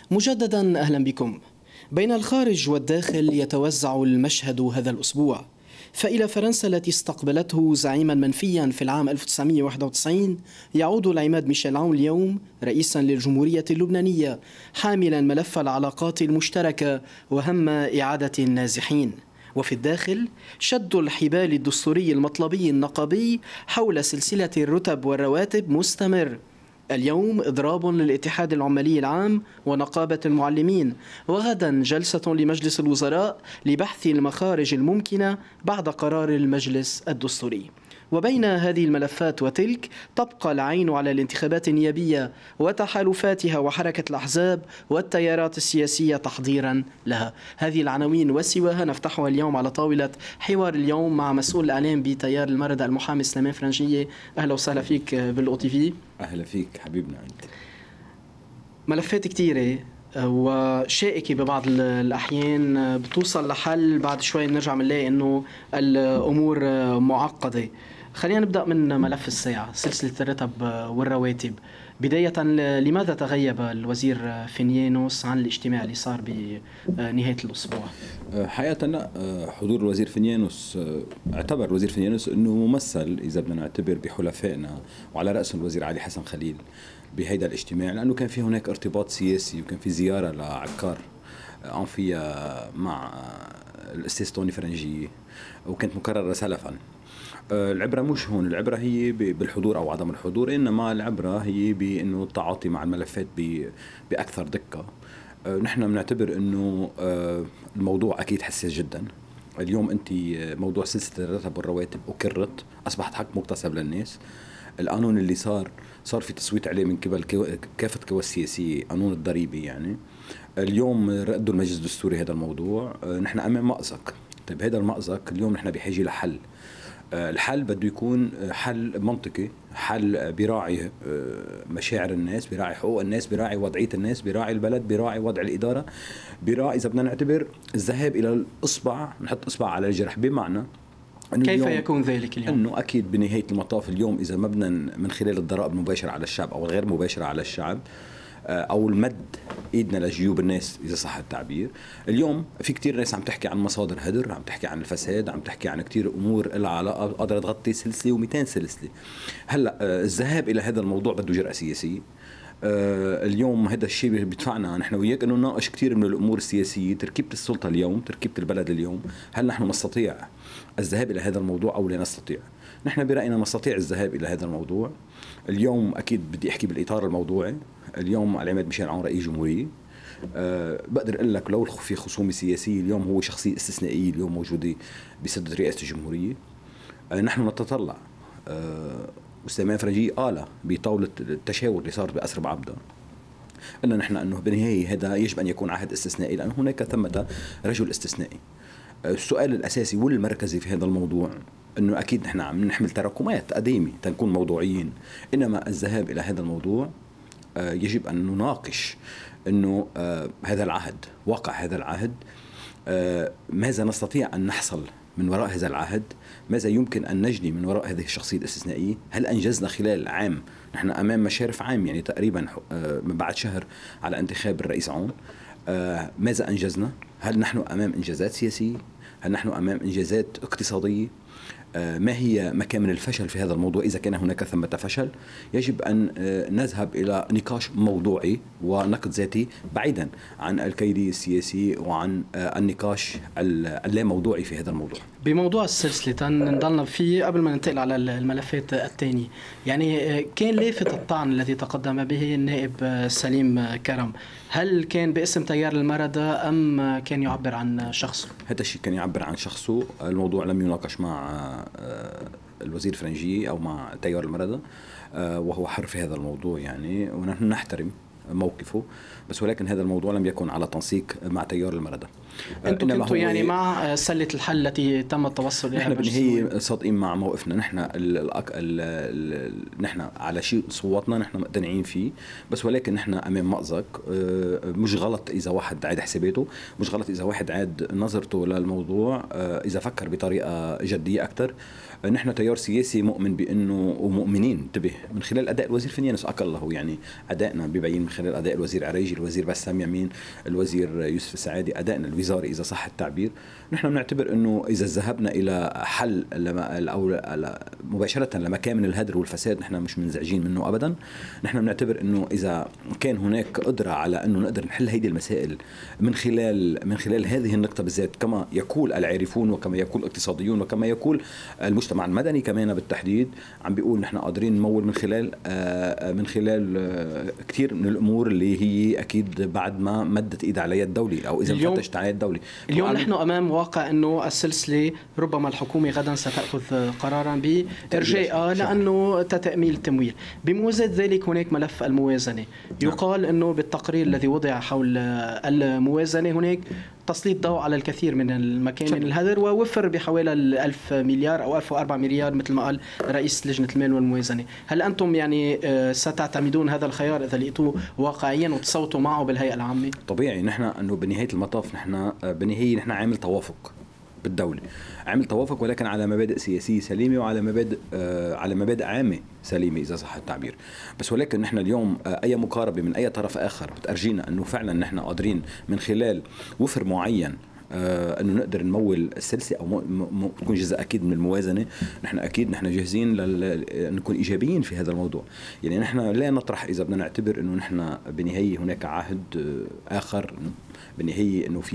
مجددا أهلا بكم. بين الخارج والداخل يتوزع المشهد هذا الأسبوع، فإلى فرنسا التي استقبلته زعيما منفيا في العام 1991 يعود العماد ميشيل عون اليوم رئيسا للجمهورية اللبنانية حاملا ملف العلاقات المشتركة وهم إعادة النازحين. وفي الداخل شد الحبال الدستوري المطلبي النقابي حول سلسلة الرتب والرواتب مستمر. اليوم إضراب للاتحاد العمالي العام ونقابة المعلمين، وغدا جلسة لمجلس الوزراء لبحث المخارج الممكنة بعد قرار المجلس الدستوري. وبين هذه الملفات وتلك تبقى العين على الانتخابات النيابية وتحالفاتها وحركة الأحزاب والتيارات السياسية تحضيرا لها. هذه العناوين وسواها نفتحها اليوم على طاولة حوار اليوم مع مسؤول الإعلام بتيار المردة المحامي سليمان فرنجية. أهلا وسهلا فيك بالأو تي في. أهلا فيك حبيبنا أنت. ملفات كتيرة وشائكة ببعض الأحيان بتوصل لحل، بعد شوي نرجع بنلاقي أنه الأمور معقدة. خلينا نبدأ من ملف الساعة، سلسلة الرتب والرواتب. بداية، لماذا تغيب الوزير فينيانوس عن الاجتماع اللي صار بنهاية الأسبوع؟ حقيقة حضور الوزير فينيانوس، اعتبر الوزير فينيانوس أنه ممثل إذا بدنا نعتبر بحلفائنا وعلى رأسهم الوزير علي حسن خليل بهيدا الاجتماع، لأنه كان في هناك ارتباط سياسي وكان في زيارة لعكار أنفية مع الأستاذ توني فرنجية وكانت مكررة سلفا. العبرة مش هون، العبرة هي بالحضور أو عدم الحضور، إنما العبرة هي بأنه التعاطي مع الملفات بأكثر دقة. نحن بنعتبر أنه الموضوع أكيد حساس جدا. اليوم أنت موضوع سلسلة الرتب والرواتب أكرت، أصبحت حق مكتسب للناس. القانون اللي صار في تصويت عليه من قبل كافة القوى السياسية، قانون الضريبي يعني. اليوم ردوا المجلس الدستوري هذا الموضوع. نحن أمام مأزق. طيب هذا المأزق اليوم نحن بحاجة لحل. الحل بده يكون حل منطقي، حل بيراعي مشاعر الناس، بيراعي حقوق الناس، بيراعي وضعية الناس، بيراعي البلد، بيراعي وضع الإدارة، بيراعي إذا بدنا نعتبر الذهاب إلى الإصبع، نحط إصبع على الجرح. بمعنى كيف يكون ذلك اليوم؟ أنه أكيد بنهاية المطاف اليوم إذا ما بدنا من خلال الضرائب المباشرة على الشعب أو الغير مباشرة على الشعب أو المد إيدنا لجيوب الناس إذا صح التعبير. اليوم في كتير ناس عم تحكي عن مصادر هدر، عم تحكي عن الفساد، عم تحكي عن كتير أمور لها علاقة قادرة تغطي سلسلة و200 سلسلة. هلأ الذهاب إلى هذا الموضوع بده جرأة سياسية. اليوم هذا الشيء بيدفعنا نحن وياك انه نناقش كثير من الامور السياسيه، تركيبه السلطه اليوم، تركيبه البلد اليوم. هل نحن نستطيع الذهاب الى هذا الموضوع او لا نستطيع؟ نحن براينا نستطيع الذهاب الى هذا الموضوع. اليوم اكيد بدي احكي بالاطار الموضوعي. اليوم العماد ميشيل عون رئيس جمهوريه. بقدر اقول لك لو في خصومه سياسيه، اليوم هو شخصيه استثنائيه اليوم موجوده بسدة رئاسه الجمهوريه. نحن نتطلع وسليمان فرنجي قال بطاولة التشاور اللي صارت بأسر بعبدة، قلنا نحن أنه بالنهاية هذا يجب أن يكون عهد استثنائي، لأن هناك ثمة رجل استثنائي. السؤال الأساسي والمركزي في هذا الموضوع أنه أكيد نحن عم نحمل تراكمات قديمة تنكون موضوعيين، إنما الذهاب إلى هذا الموضوع يجب أن نناقش أنه هذا العهد، واقع هذا العهد، ماذا نستطيع أن نحصل من وراء هذا العهد، ماذا يمكن أن نجني من وراء هذه الشخصية الاستثنائية. هل أنجزنا خلال عام؟ نحن أمام مشارف عام، يعني تقريبا من بعد شهر على انتخاب الرئيس عون. ماذا أنجزنا؟ هل نحن أمام إنجازات سياسية؟ هل نحن أمام إنجازات اقتصادية؟ ما هي مكامن الفشل في هذا الموضوع إذا كان هناك ثمة فشل؟ يجب أن نذهب إلى نقاش موضوعي ونقد ذاتي بعيدا عن الكيدي السياسي وعن النقاش اللاموضوعي في هذا الموضوع. بموضوع السلسلة نضلنا فيه قبل ما ننتقل على الملفات الثانية. يعني كان لافت الطعن الذي تقدم به النائب سليم كرم، هل كان باسم تيار المردة أم كان يعبر عن شخصه؟ هذا الشيء كان يعبر عن شخصه. الموضوع لم يناقش مع الوزير فرنجي أو مع تيار المردة، وهو حر في هذا الموضوع يعني، ونحن نحترم موقفه، بس ولكن هذا الموضوع لم يكن على تنسيق مع تيار المردة. انتم كنتوا يعني مع سلة الحل التي تم التوصل اليها؟ نحن بالنهاية صادقين مع موقفنا. نحن على شيء صوتنا نحن مقتنعين فيه، بس ولكن نحن امام مأزق. مش غلط اذا واحد عاد حساباته، مش غلط اذا واحد عاد نظرته للموضوع، اذا فكر بطريقة جدية اكثر. نحن تيار سياسي مؤمن بانه، ومؤمنين انتبه من خلال اداء الوزير فينيانوس اقله، يعني ادائنا ببين من خلال اداء الوزير عريجي، الوزير بسام يمين، الوزير يوسف السعادي، ادائنا الوزاري اذا صح التعبير. نحن بنعتبر انه اذا ذهبنا الى حل او مباشره لمكان من الهدر والفساد نحن مش منزعجين منه ابدا. نحن بنعتبر انه اذا كان هناك قدره على انه نقدر نحل هذه المسائل من خلال هذه النقطه بالذات، كما يقول العارفون وكما يقول الاقتصاديون وكما يقول المجتمع المدني كمان بالتحديد، عم بيقول نحن قادرين نمول من خلال كثير من الامور اللي هي اكيد بعد ما مدت ايد على يد دولي او اذا فتشت على يد دولي. اليوم نحن امام واقع انه السلسله ربما الحكومه غدا ستاخذ قرارا بارجائها لانه تاميل تمويل. بموازاة ذلك هناك ملف الموازنه، يقال انه بالتقرير الذي وضع حول الموازنه هناك تسليط ضوء على الكثير من المكامن الهدر ووفر بحوالي 1000 مليار أو 1004 مليار مثل ما قال رئيس لجنة المال والموازنة. هل أنتم يعني ستعتمدون هذا الخيار إذا لقيتوه واقعيا وتصوتوا معه بالهيئة العامة؟ طبيعي، نحن أنه بنهاية المطاف نحن عامل توافق بالدولة، عامل توافق ولكن على مبادئ سياسية سليمة وعلى مبادئ عامة سليمة إذا صح التعبير. بس ولكن نحن اليوم أي مقاربة من أي طرف آخر بتأرجينا أنه فعلا نحن قادرين من خلال وفر معين انه نقدر نمول السلسله او تكون جزء اكيد من الموازنه. نحن جاهزين نكون ايجابيين في هذا الموضوع. يعني نحن لا نطرح اذا بدنا نعتبر انه نحن بنهايه هناك عهد اخر، بنهايه انه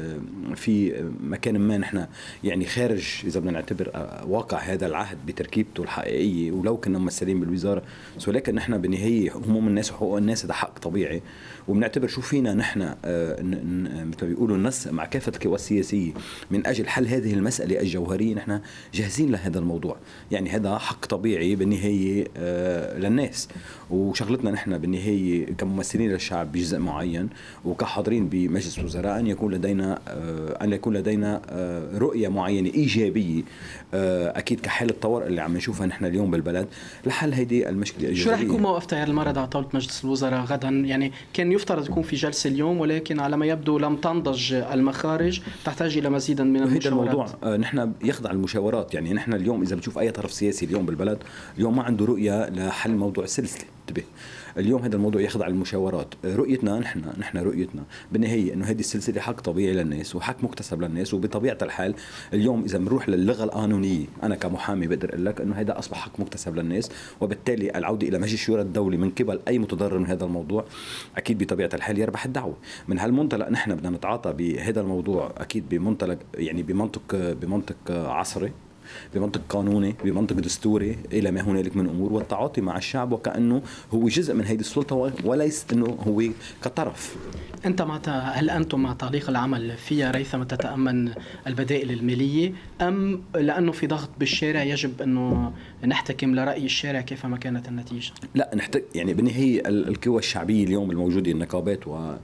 في مكان ما نحن يعني خارج اذا بدنا نعتبر واقع هذا العهد بتركيبته الحقيقيه ولو كنا ممثلين بالوزاره. ولكن نحن بنهايه هموم الناس وحقوق الناس هذا حق طبيعي، وبنعتبر شو فينا نحن مثل ما بيقولوا ننسق مع كافه القوى السياسيه من اجل حل هذه المساله الجوهريه. نحن جاهزين لهذا الموضوع، يعني هذا حق طبيعي بالنهايه للناس. وشغلتنا نحن بالنهايه كممثلين للشعب بجزء معين وكحاضرين بمجلس الوزراء ان يكون لدينا رؤيه معينه ايجابيه اكيد كحل الطوارئ اللي عم نشوفها نحن اليوم بالبلد لحل هذه المشكله الايجابيه. شو رح يكون موقف تيار المرض على طاوله مجلس الوزراء غدا؟ يعني كان يفترض يكون في جلسه اليوم ولكن على ما يبدو لم تنضج المخارج، تحتاج الى مزيدا من المشاورات. هذا الموضوع نحن يخضع المشاورات. يعني نحن اليوم اذا بنشوف اي طرف سياسي اليوم بالبلد اليوم ما عنده رؤيه لحل موضوع السلسله، انتبه اليوم هذا الموضوع يخضع للمشاورات. رؤيتنا نحن رؤيتنا بالنهايه انه هذه السلسله حق طبيعي للناس وحق مكتسب للناس. وبطبيعه الحال اليوم اذا بنروح للغه القانونيه انا كمحامي بقدر اقول لك انه هذا اصبح حق مكتسب للناس، وبالتالي العوده الى مجلس الشورى الدولي من قبل اي متضرر من هذا الموضوع اكيد بطبيعه الحال يربح الدعوه. من هالمنطلق نحن بدنا نتعاطى بهذا الموضوع اكيد بمنطلق يعني بمنطق عصري، بمنطق قانوني، بمنطق دستوري الى ما هنالك من امور، والتعاطي مع الشعب وكانه هو جزء من هذه السلطه وليس انه هو كطرف. هل انتم مع تعليق العمل فيها ريثما تتامن البدائل الماليه، ام لانه في ضغط بالشارع يجب انه نحتكم لراي الشارع كيفما كانت النتيجه؟ لا يعني بالنهايه القوى الشعبيه اليوم الموجوده النقابات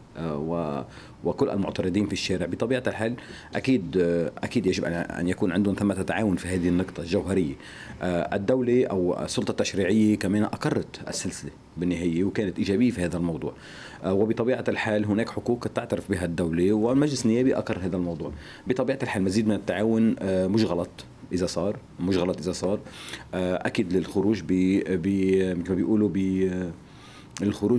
وكل المعترضين في الشارع بطبيعه الحال اكيد يجب ان يكون عندهم ثمة تعاون في هذه النقطه الجوهريه. الدوله او السلطه التشريعيه كمان اقرت السلسله بالنهايه وكانت ايجابيه في هذا الموضوع، وبطبيعه الحال هناك حقوق تعترف بها الدوله والمجلس النيابي اقر هذا الموضوع. بطبيعه الحال مزيد من التعاون مش غلط اذا صار اكيد للخروج مثل ما بيقولوا الخروج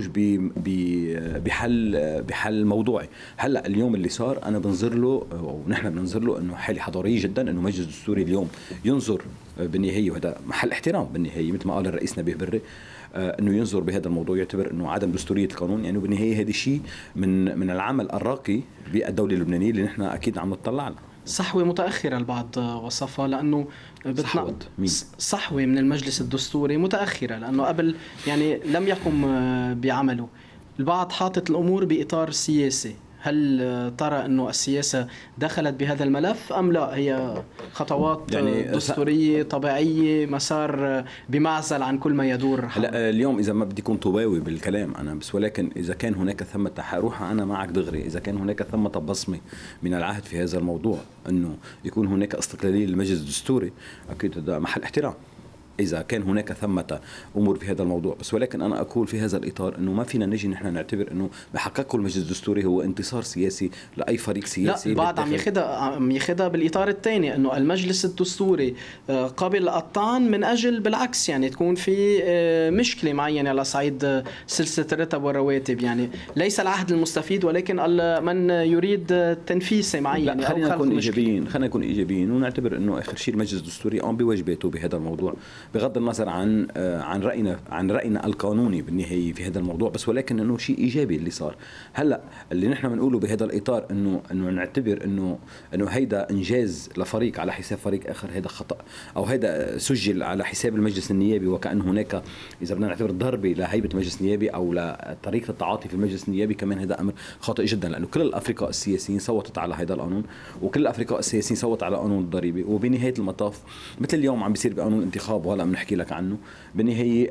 بحل موضوعي. هلا اليوم اللي صار انا بنظر له ونحن بننظر له انه حاله حضاريه جدا، انه مجلس الدستوري اليوم ينظر بالنهايه، وهذا محل احترام بالنهايه مثل ما قال الرئيس نبيه بري انه ينظر بهذا الموضوع، يعتبر انه عدم دستوريه القانون. يعني بالنهايه هذا الشيء من العمل الراقي بالدوله اللبنانيه اللي نحن اكيد عم نطلع له. صحوة متأخرة البعض وصفها، لأنه صحوة من المجلس الدستوري متأخرة لأنه قبل يعني لم يقم بعمله. البعض حاطط الأمور بإطار سياسي، هل ترى أنه السياسة دخلت بهذا الملف أم لا هي خطوات يعني دستورية طبيعية مسار بمعزل عن كل ما يدور؟ لا اليوم إذا ما بدي أكون طوباوي بالكلام أنا بس، ولكن إذا كان هناك ثمة روح أنا معك دغري، إذا كان هناك ثمة بصمة من العهد في هذا الموضوع أنه يكون هناك استقلالية للمجلس الدستوري أكيد هذا محل احترام. اذا كان هناك ثمه امور في هذا الموضوع، بس ولكن انا اقول في هذا الاطار انه ما فينا نجي نحن نعتبر انه ما حققه المجلس الدستوري هو انتصار سياسي لاي فريق سياسي. لا، البعض عم ياخدها بالاطار الثاني، انه المجلس الدستوري قبل الطعن من اجل بالعكس يعني تكون في مشكله معينه على صعيد سلسله الرتب والرواتب، يعني ليس العهد المستفيد ولكن من يريد تنفيسه معينه. خلينا نكون ايجابيين ونعتبر انه اخر شيء المجلس الدستوري قام بواجباته بهذا الموضوع، بغض النظر عن راينا القانوني بالنهايه في هذا الموضوع، بس ولكن انه شيء ايجابي اللي صار. هلا اللي نحن بنقوله بهذا الاطار انه نعتبر انه هيدا انجاز لفريق على حساب فريق اخر، هيدا خطا، او هيدا سجل على حساب المجلس النيابي، وكأن هناك اذا بدنا نعتبر ضربه لهيبه المجلس النيابي او لطريقه التعاطي في المجلس النيابي، كمان هذا امر خاطئ جدا، لانه كل الافرقاء السياسيين صوتت على هذا القانون، وكل الافرقاء السياسيين صوت على قانون الضريبه، وبنهايه المطاف مثل اليوم عم بيصير بقانون الانتخاب وهلا بنحكي لك عنه، بالنهايه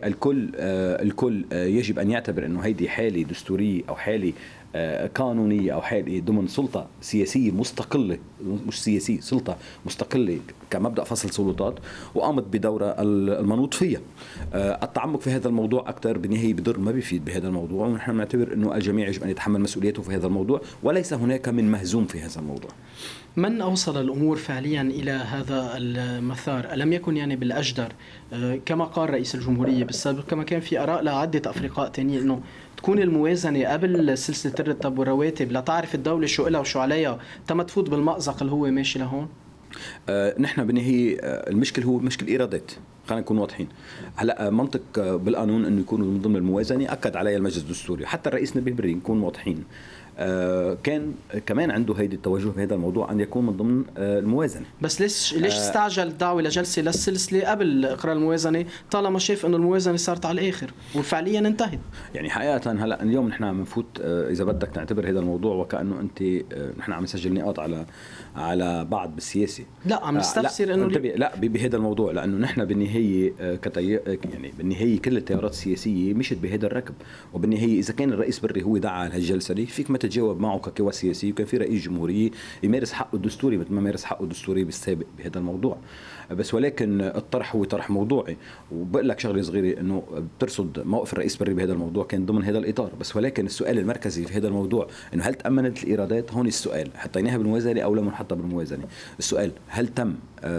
الكل يجب ان يعتبر انه هيدي حاله دستوريه او حاله قانونية أو حالة ضمن سلطة سياسية مستقلة، مش سياسية، سلطة مستقلة كمبدأ فصل سلطات، وقامت بدورها المنوط فيها. التعمق في هذا الموضوع أكثر بالنهاية بضر ما بيفيد بهذا الموضوع، ونحن نعتبر أنه الجميع يجب أن يتحمل مسؤوليته في هذا الموضوع، وليس هناك من مهزوم في هذا الموضوع. من أوصل الأمور فعليا إلى هذا المسار؟ ألم يكن يعني بالأجدر كما قال رئيس الجمهورية بالسابق، كما كان في آراء لعدة أفرقاء تانية، أنه تكون الموازنة قبل سلسلة الرتب والرواتب لتعرف الدولة شو إلها وشو عليها، تم تفوت بالمأزق اللي هو ماشي لهون؟ نحن بالنهاية المشكل هو مشكل إيرادات، خلينا نكون واضحين. هلا منطق بالقانون انه يكونوا من ضمن الموازنه اكد عليها المجلس الدستوري، حتى الرئيس نبيه بري نكون واضحين كان كمان عنده هيدي التوجه في هذا الموضوع ان يكون من ضمن الموازنه. بس ليش استعجل الدعوه لجلسه للسلسله قبل اقرار الموازنه طالما شايف انه الموازنه صارت على الاخر وفعليا انتهت؟ يعني حقيقه هلا اليوم نحن عم نفوت اذا بدك نعتبر هذا الموضوع وكانه انت نحن عم نسجل نقاط على بعض بالسياسه. لا عم نستفسر انه لا بهذا الموضوع، لانه نحن بالنهايه يعني بالنهايه كل التيارات السياسيه مشت بهذا الركب، وبالنهايه اذا كان الرئيس بري هو دعا لهالجلسه دي فيك ما تتجاوب معه كقوى سياسيه، وكان في رئيس جمهوريه يمارس حقه الدستوري مثل ما مارس حقه الدستوري بالسابق بهذا الموضوع. بس ولكن الطرح هو طرح موضوعي، وبقول لك شغله صغيره انه بترصد موقف الرئيس بري بهذا الموضوع كان ضمن هذا الاطار، بس ولكن السؤال المركزي في هذا الموضوع انه هل تامنت الايرادات؟ هون السؤال حطيناها بالموازنه او لم نحطها بالموازنه؟ السؤال هل تم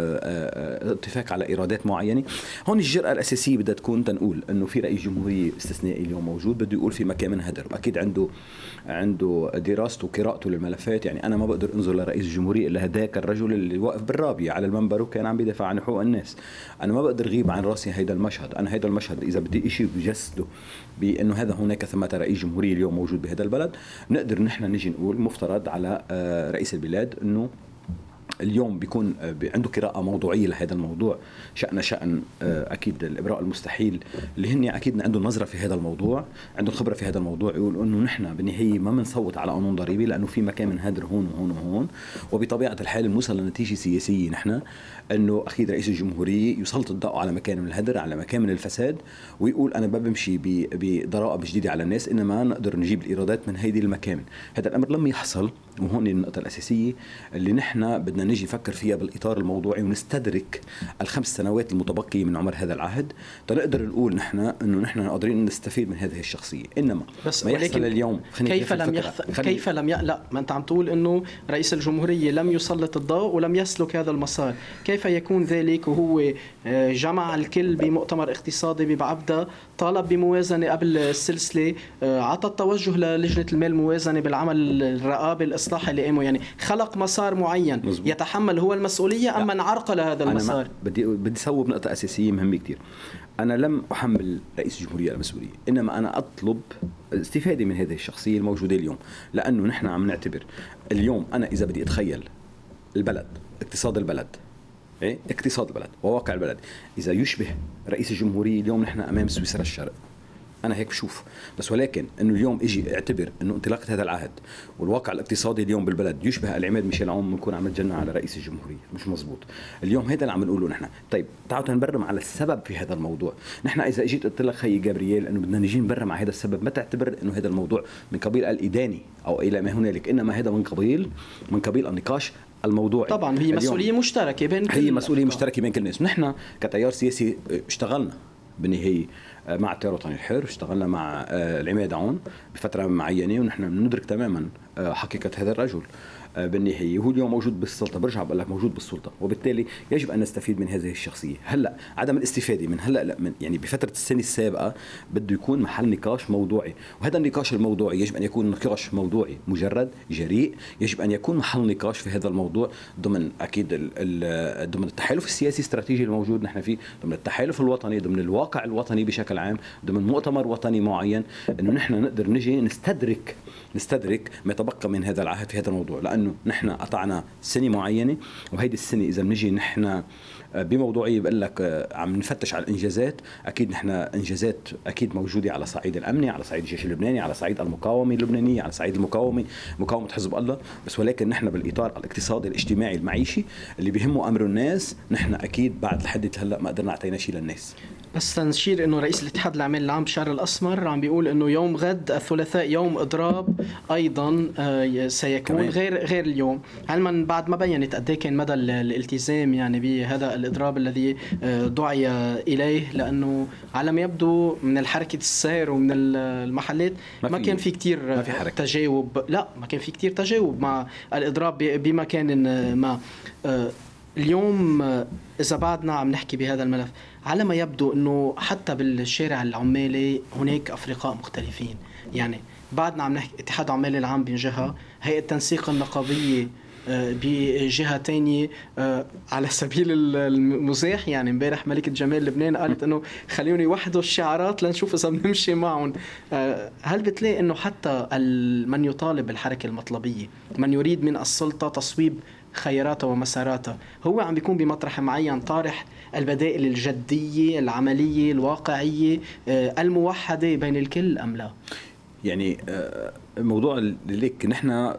اتفاق على ايرادات معينه؟ هون الجرأه الاساسيه بدها تكون تنقول انه في رئيس جمهوريه استثنائي اليوم موجود بده يقول في مكان من هدر، واكيد عنده دراسته وقراءته للملفات. يعني انا ما بقدر انظر لرئيس الجمهوريه الا هداك الرجل اللي واقف بالرابيه على المنبر وكان عم بيدافع عن حقوق الناس. انا ما بقدر غيب عن راسي هيدا المشهد. انا هيدا المشهد اذا بدي شيء بجسده بانه هذا هناك ثمة رئيس جمهوريه اليوم موجود بهذا البلد، نقدر نحن نجي نقول مفترض على رئيس البلاد انه اليوم بيكون عنده قراءة موضوعية لهذا الموضوع، شأن أكيد الإبراء المستحيل اللي هن أكيد عندهم نظرة في هذا الموضوع، عندهم خبرة في هذا الموضوع، يقول إنه نحن بالنهاية ما بنصوت على قانون ضريبي لأنه في مكان من هدر هون وهون وهون، وبطبيعة الحال بنوصل لنتيجة سياسية نحن إنه أكيد رئيس الجمهورية يسلط الضوء على مكان من الهدر، على مكان من الفساد، ويقول أنا ما بمشي بضرائب جديدة على الناس، إنما نقدر نجيب الإيرادات من هيدي المكان. هذا الأمر لم يحصل، وهون النقطة الأساسية اللي نحن بدنا نجي نفكر فيها بالإطار الموضوعي ونستدرك الخمس سنوات المتبقية من عمر هذا العهد تنقدر نقول نحن إنه نحن قادرين نستفيد من هذه الشخصية. إنما بس ما يحصل اليوم كيف لم لا ما أنت عم تقول إنه رئيس الجمهورية لم يسلط الضوء ولم يسلك هذا المسار، كيف يكون ذلك وهو جمع الكل بمؤتمر اقتصادي ببعبدة، طالب بموازنة قبل السلسلة، عطى التوجه للجنة المال الموازنة بالعمل الرقابي الإصلاحي اللي قاموا، يعني خلق مسار معين مزبوط. يتحمل هو المسؤولية أما انعرقل هذا المسار؟ بدي صوب نقطة أساسية مهمة كتير. أنا لم أحمل رئيس الجمهورية المسؤولية، إنما أنا أطلب استفادة من هذه الشخصية الموجودة اليوم، لأنه نحن عم نعتبر اليوم أنا إذا بدي أتخيل البلد، اقتصاد البلد وواقع البلد إذا يشبه رئيس الجمهورية اليوم نحن أمام سويسرا الشرق، أنا هيك بشوف. بس ولكن إنه اليوم إجي اعتبر إنه انطلاقة هذا العهد والواقع الاقتصادي اليوم بالبلد يشبه العماد ميشيل عون، بنكون عم نتجنى على رئيس الجمهورية، مش مزبوط. اليوم هذا اللي عم نقوله نحن. طيب تعالوا نبرم على السبب في هذا الموضوع. نحن إذا إجيت قلت لك خي جابرييل إنه بدنا نجي نبرم على هذا السبب، ما تعتبر إنه هذا الموضوع من قبيل الإداني أو إلى ما هنالك، إنما هذا من قبيل النقاش الموضوعي. طبعا هي مسؤولية مشتركة بين كل هي مسؤولية مشتركة بين كل الناس. نحن كتيار سياسي اشتغلنا بالنهاية مع التيار الوطني الحر، اشتغلنا مع العماد عون بفترة معينة، ونحن ندرك تماما حقيقة هذا الرجل بالنهاية. هو اليوم موجود بالسلطة، برجع بقول لك موجود بالسلطة، وبالتالي يجب أن نستفيد من هذه الشخصية. هلا عدم الاستفادة من هلا لا من يعني بفترة السنة السابقة بده يكون محل نقاش موضوعي، وهذا النقاش الموضوعي يجب أن يكون نقاش موضوعي مجرد جريء. يجب أن يكون محل نقاش في هذا الموضوع ضمن أكيد ضمن التحالف السياسي الاستراتيجي الموجود نحن فيه، ضمن التحالف الوطني، ضمن الواقع الوطني بشكل عام، ضمن مؤتمر وطني معين، إنه نحن نقدر نجي نستدرك ما تبقى من هذا العهد في هذا الموضوع. لأنه نحن قطعنا سنة معينة، وهيدي السنة إذا بنجي نحن بموضوعية بقول لك عم نفتش على الإنجازات، أكيد نحن إنجازات أكيد موجودة على صعيد الأمني، على صعيد الجيش اللبناني، على صعيد المقاومة اللبنانية، على صعيد مقاومة حزب الله، بس ولكن نحن بالإطار الاقتصادي الاجتماعي المعيشي اللي بيهمه أمر الناس، نحن أكيد بعد لحد هلا ما قدرنا نعطينا شيء للناس. بس تنشير انه رئيس الاتحاد العمال العام بشار الاسمر عم بيقول انه يوم غد الثلاثاء يوم اضراب ايضا سيكون كمان. غير اليوم. علما بعد ما بينت قد ايه كان مدى الالتزام يعني بهذا الاضراب الذي دعي اليه، لانه على ما يبدو من الحركه السير ومن المحلات ما كان في كتير تجاوب. لا ما كان في كتير تجاوب مع الاضراب بمكان ما. اليوم إذا بعدنا عم نحكي بهذا الملف، على ما يبدو أنه حتى بالشارع العمالي هناك أفرقاء مختلفين. يعني بعدنا عم نحكي اتحاد العمال العام بجهة، هيئة التنسيق النقابية بجهة تانية. على سبيل المزاح يعني امبارح ملكة جمال لبنان قالت انه خليوني يوحدوا الشعارات لنشوف اذا بنمشي معهم. هل بتلاقي انه حتى من يطالب بالحركة المطلبية، من يريد من السلطة تصويب خياراتها ومساراتها، هو عم بيكون بمطرح معين طارح البدائل الجدية العملية الواقعية الموحدة بين الكل أم لا؟ يعني الموضوع اللي نحن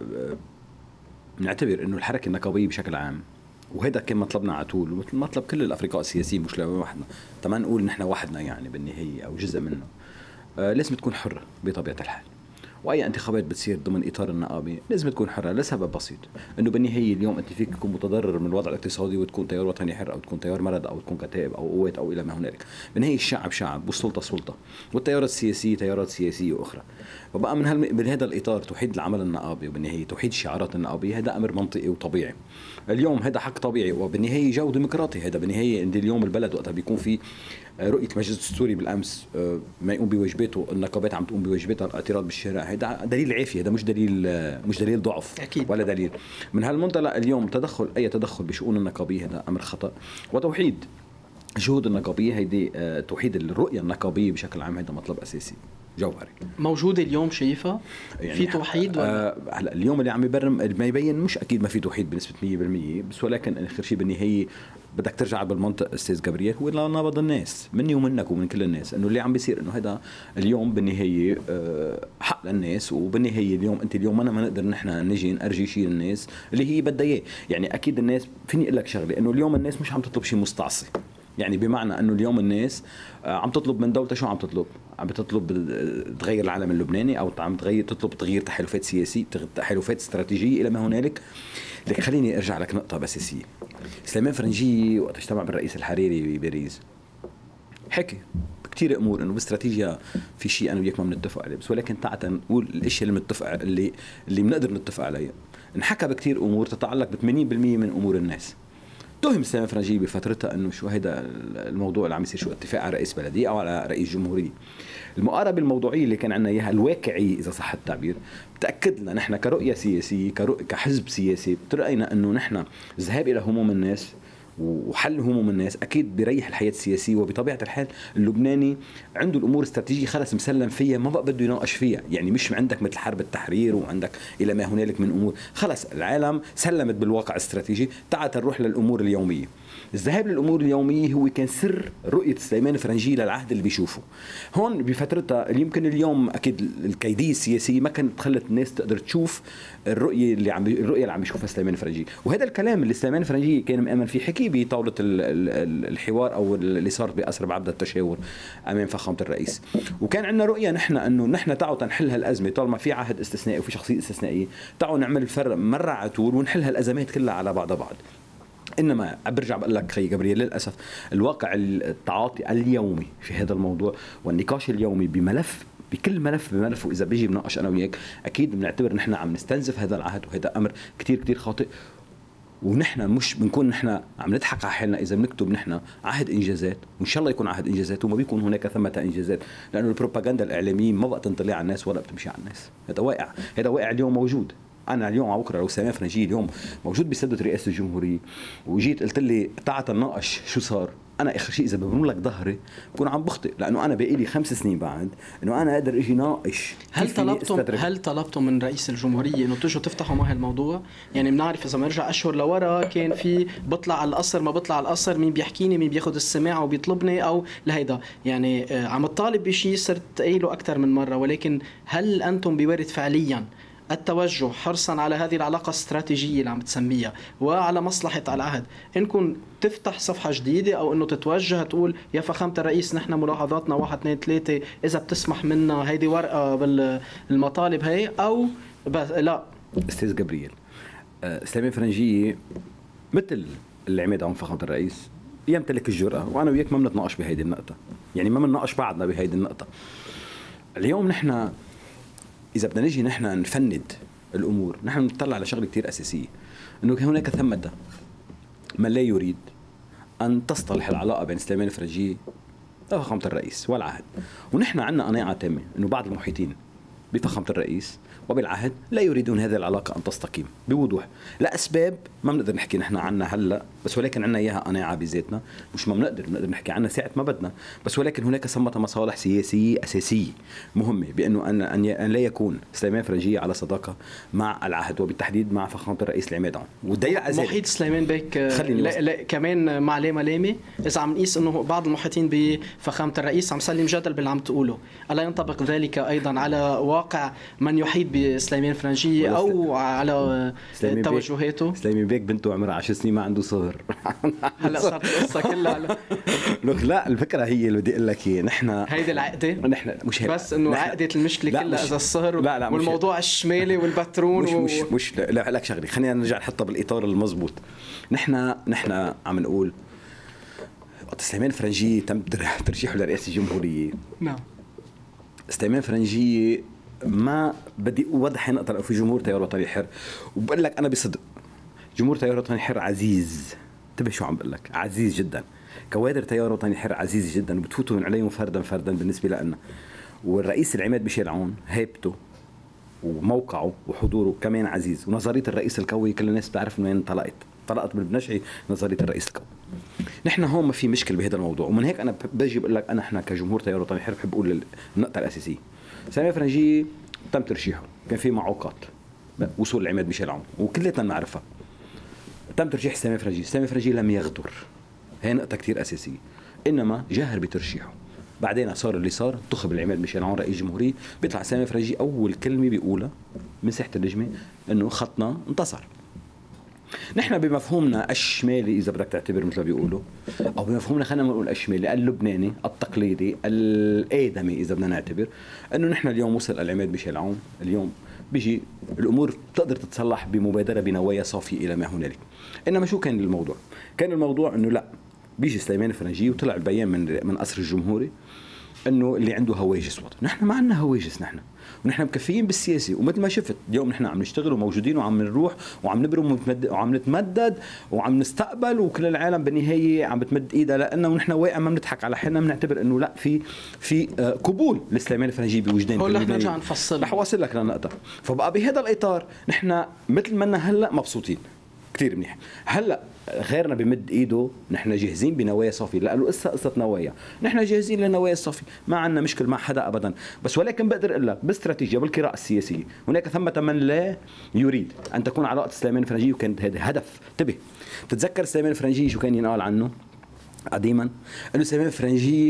نعتبر انه الحركة النقابية بشكل عام، وهذا كان مطلبنا على طول ومثل مطلب كل الافرقاء السياسيين، مش لوحدنا، تمام نقول نحن وحدنا يعني بالنهاية او جزء منه، لازم تكون حرة بطبيعة الحال. واي انتخابات بتصير ضمن اطار النقابه لازم تكون حره لسبب بسيط، انه بالنهايه اليوم انت فيك تكون متضرر من الوضع الاقتصادي وتكون تيار وطني حر، او تكون تيار مرض، او تكون كتائب او قوات او الى ما هنالك. بالنهايه الشعب شعب والسلطه سلطه، والتيارات السياسيه تيارات سياسيه اخرى. فبقى من هذا الاطار توحيد العمل النقابي وبالنهايه توحيد الشعارات النقابيه، هذا امر منطقي وطبيعي. اليوم هذا حق طبيعي، وبالنهايه جو ديمقراطي. هذا بالنهايه عند اليوم البلد وقتها بيكون في رؤيه المجلس الدستوري بالامس ما يقوم بواجباته، النقابات عم تقوم بواجباتها، الاعتراض بالشارع، هذا دليل عافيه، هذا مش دليل ضعف أكيد. ولا دليل. من هالمنطلق اليوم اي تدخل بشؤون النقابيه هذا امر خطا، وتوحيد جهود النقابيه هيدي توحيد الرؤيه النقابيه بشكل عام هذا مطلب اساسي جوهري موجود اليوم. شايفه يعني في توحيد هلا اليوم اللي عم يبرم ما يبين مش اكيد ما في توحيد بنسبه 100%، بس ولكن اخر شيء بالنهايه بدك ترجع بالمنطق استاذ جابرييل، هو نبض الناس مني ومنك ومن كل الناس، انه اللي عم بيصير انه هذا اليوم بالنهايه حق للناس، وبالنهايه اليوم انت اليوم ما نقدر نحن نجي نرجي شيء الناس اللي هي بدها اياه. يعني اكيد الناس فيني اقول لك شغله، انه اليوم الناس مش عم تطلب شيء مستعصي، يعني بمعنى انه اليوم الناس عم تطلب من دولتها شو عم تطلب؟ عم بتطلب تغير العالم اللبناني، او عم تطلب تغيير تحالفات سياسيه، تحالفات استراتيجيه الى ما هنالك. لك خليني ارجع لك نقطه بس اساسيه. سليمان فرنجي وقت اجتمع بالرئيس الحريري بباريس حكي كثير امور انه باستراتيجيا في شيء انا وياك ما بنتفق عليه، بس ولكن تعال نقول الاشياء اللي بنتفق اللي بنقدر نتفق عليها. انحكى بكثير امور تتعلق ب 80% من امور الناس. اتهم سليمان فرنجي بفترتها انه شو هيدا الموضوع اللي عم يصير، شو اتفاق على رئيس بلديه او على رئيس جمهوريه. المقاربه الموضوعيه اللي كان عندنا اياها الواقعيه اذا صح التعبير بتاكد لنا نحن كرؤيه سياسيه كحزب سياسي راينا انه نحن الذهاب الى هموم الناس وحل هموم الناس اكيد بيريح الحياه السياسيه، وبطبيعه الحال اللبناني عنده الامور الاستراتيجيه خلص مسلم فيها، ما بقى بده يناقش فيها. يعني مش عندك مثل حرب التحرير وعندك الى ما هنالك من امور، خلص العالم سلمت بالواقع الاستراتيجي، تعال نروح للامور اليوميه. الذهاب للامور اليوميه هو كان سر رؤيه سليمان فرنجي للعهد اللي بيشوفه هون بفترتها، اللي يمكن اليوم اكيد الكيديه السياسيه ما كانت خلت الناس تقدر تشوف الرؤيه اللي عم يشوفها سليمان فرنجي. وهذا الكلام اللي سليمان فرنجي كان مؤمن فيه حكي الفرنجيه بطاوله الحوار او اللي صار باسر بعد التشاور امام فخامه الرئيس. وكان عندنا رؤيه نحن انه نحن تعالوا تنحل هالازمه طالما في عهد استثنائي وفي شخصيه استثنائيه، تعالوا نعمل فرق مره على طول ونحل هالازمات كلها على بعضها بعض. انما برجع بقول لك خي جبريل، للاسف الواقع التعاطي اليومي في هذا الموضوع والنقاش اليومي بكل ملف بملف، واذا بيجي بناقش انا وياك اكيد بنعتبر نحن عم نستنزف هذا العهد، وهذا امر كتير خاطئ. ونحن مش بنكون نحن عم نضحك على حالنا اذا بنكتب نحن عهد انجازات، وان شاء الله يكون عهد انجازات وما بيكون هناك ثمة انجازات، لانه البروباغندا الاعلاميه ما بقى تنطلع على الناس ولا بتمشي على الناس. هذا واقع اليوم موجود. انا اليوم على بكره لو سليمان فرنجيه اليوم موجود بسدة رئاسه الجمهوريه وجيت قلت لي تعال نناقش شو صار، انا اخر شيء اذا ببرم لك ظهري بكون عم بخطئ، لانه انا باقي لي 5 سنين بعد انه انا اقدر اجي ناقش. هل طلبتم من رئيس الجمهوريه انه تجوا تفتحوا معه الموضوع؟ يعني بنعرف اذا بنرجع اشهر لورا كان في بطلع على القصر ما بطلع على القصر، مين بيحكيني مين بياخذ السماعه وبيطلبني او لهيدا، يعني عم تطالب بشيء صرت قايله اكثر من مره، ولكن هل انتم بورد فعليا التوجه حرصا على هذه العلاقة الاستراتيجية اللي عم تسميها وعلى مصلحة العهد، إنكم تفتح صفحة جديدة أو إنه تتوجه تقول يا فخامة الرئيس نحن ملاحظاتنا 1 2 3 إذا بتسمح منا هيدي ورقة بالمطالب هي، أو لا؟ أستاذ جبريل، سليمان فرنجية مثل العماد عن فخامة الرئيس يمتلك الجرأة، وأنا وياك ما بنتناقش بهيدي النقطة، يعني ما بنناقش بعضنا بهيدي النقطة. اليوم نحن إذا بدنا نجي نحن نفند الأمور، نحن نطلع على شغلة كتير أساسية، إنه هناك ثمة من لا يريد أن تصطلح العلاقة بين سليمان فرنجية وفخامة الرئيس والعهد، ونحن عندنا قناعة تامة إنه بعض المحيطين بفخامة الرئيس وبالعهد لا يريدون هذه العلاقة أن تستقيم بوضوح لأسباب ما بنقدر نحكي نحن عنها هلا، بس ولكن عندنا إياها قناعة بذاتنا، مش ما بنقدر نحكي عنها ساعة ما بدنا، بس ولكن هناك ثمة مصالح سياسية أساسية مهمة بأنه أن لا يكون سليمان فرنجية على صداقة مع العهد وبالتحديد مع فخامة الرئيس العماد عون. والدليل على ذلك محيط سليمان بيك كمان مع لامة إذا عم نقيس إنه بعض المحيطين بفخامة الرئيس عم سلم جدل باللي عم تقوله، ألا ينطبق ذلك أيضا على واقع من يحيط بسليمان فرنجية أو على توجهاته؟ سليمان بيك بنته عمرها 10 سنين ما عنده صهر. هلا صارت القصة كلها لا الفكرة هي اللي بدي أقول لك هي نحن هيدي العقدة نحن مش هيك، بس إنه عقدة المشكلة كلها إذا الصهر والموضوع الشمالي والبترون مش لا لك شغلي، خلينا نرجع نحطها بالإطار المضبوط. نحن عم نقول سليمان فرنجية تم ترشيحه لرئاسة الجمهورية. نعم. سليمان فرنجية ما بدي اوضح نقطه في جمهور تيار وطني حر، وبقول لك انا بصدق جمهور تيار وطني حر عزيز، انتبه شو عم بقول لك، عزيز جدا، كوادر تيار وطني حر عزيز جدا، وبتفوتوا من عليهم فردا بالنسبه لنا. والرئيس العماد ميشيل عون هيبته وموقعه وحضوره كمان عزيز، ونظريه الرئيس القوي كل الناس بتعرف من وين طلقت بالبنشعي نظريه الرئيس القوي. نحن هون ما في مشكله بهذا الموضوع، ومن هيك انا بجي بقول لك احنا كجمهور تيار وطني حر بحب اقول النقطه الاساسيه، سليمان فرنجية تم ترشيحه، كان في معوقات وصول العماد ميشيل عون وكلنا بنعرفها. تم ترشيح سليمان فرنجية لم يغدر، هي نقطة كتير أساسية، إنما جاهر بترشيحه. بعدين صار اللي صار، انتخب العماد ميشيل عون رئيس جمهورية، بيطلع سليمان فرنجية أول كلمة بيقولها من ساحة اللجنة إنه خطنا انتصر. نحن بمفهومنا الشمالي إذا بدك تعتبر مثل ما بيقولوا، أو بمفهومنا خلينا نقول الشمالي اللبناني التقليدي الآدمي إذا بدنا نعتبر، إنه نحن اليوم وصل العماد ميشيل عون، اليوم بيجي الأمور تقدر تتصلح بمبادرة بنوايا صافية إلى ما هنالك. إنما شو كان الموضوع؟ كان الموضوع إنه لا، بيجي سليمان فرنجية وطلع البيان من قصر الجمهوري إنه اللي عنده هواجس وطن. نحن ما عندنا هواجس، ونحن مكفيين بالسياسي، ومثل ما شفت اليوم نحن عم نشتغل وموجودين وعم نروح وعم نبرم وعم نتمدد وعم نستقبل، وكل العالم بالنهايه عم بتمد ايدها لنا، ونحن واقع ما بنضحك على حالنا، بنعتبر انه لا في قبول لسليمان فرنجية بوجدان. هون رح نرجع نفصل، رح واصل لك لنقطه. فبقى بهذا الاطار نحن مثل ما هلا مبسوطين كتير منيح. هلا غيرنا بمد ايده، نحن جاهزين بنوايا صافي، لانه قصه نوايا، نحن جاهزين للنوايا الصافي، ما عندنا مشكل مع حدا ابدا، بس ولكن بقدر اقول لك باستراتيجيه بالقراءه السياسيه هناك ثمه من لا يريد ان تكون علاقه سليمان فرنجية، وكانت هذا هدف. انتبه، تتذكر سليمان فرنجية شو كان ينقال عنه قديما؟ انه سليمان فرنجية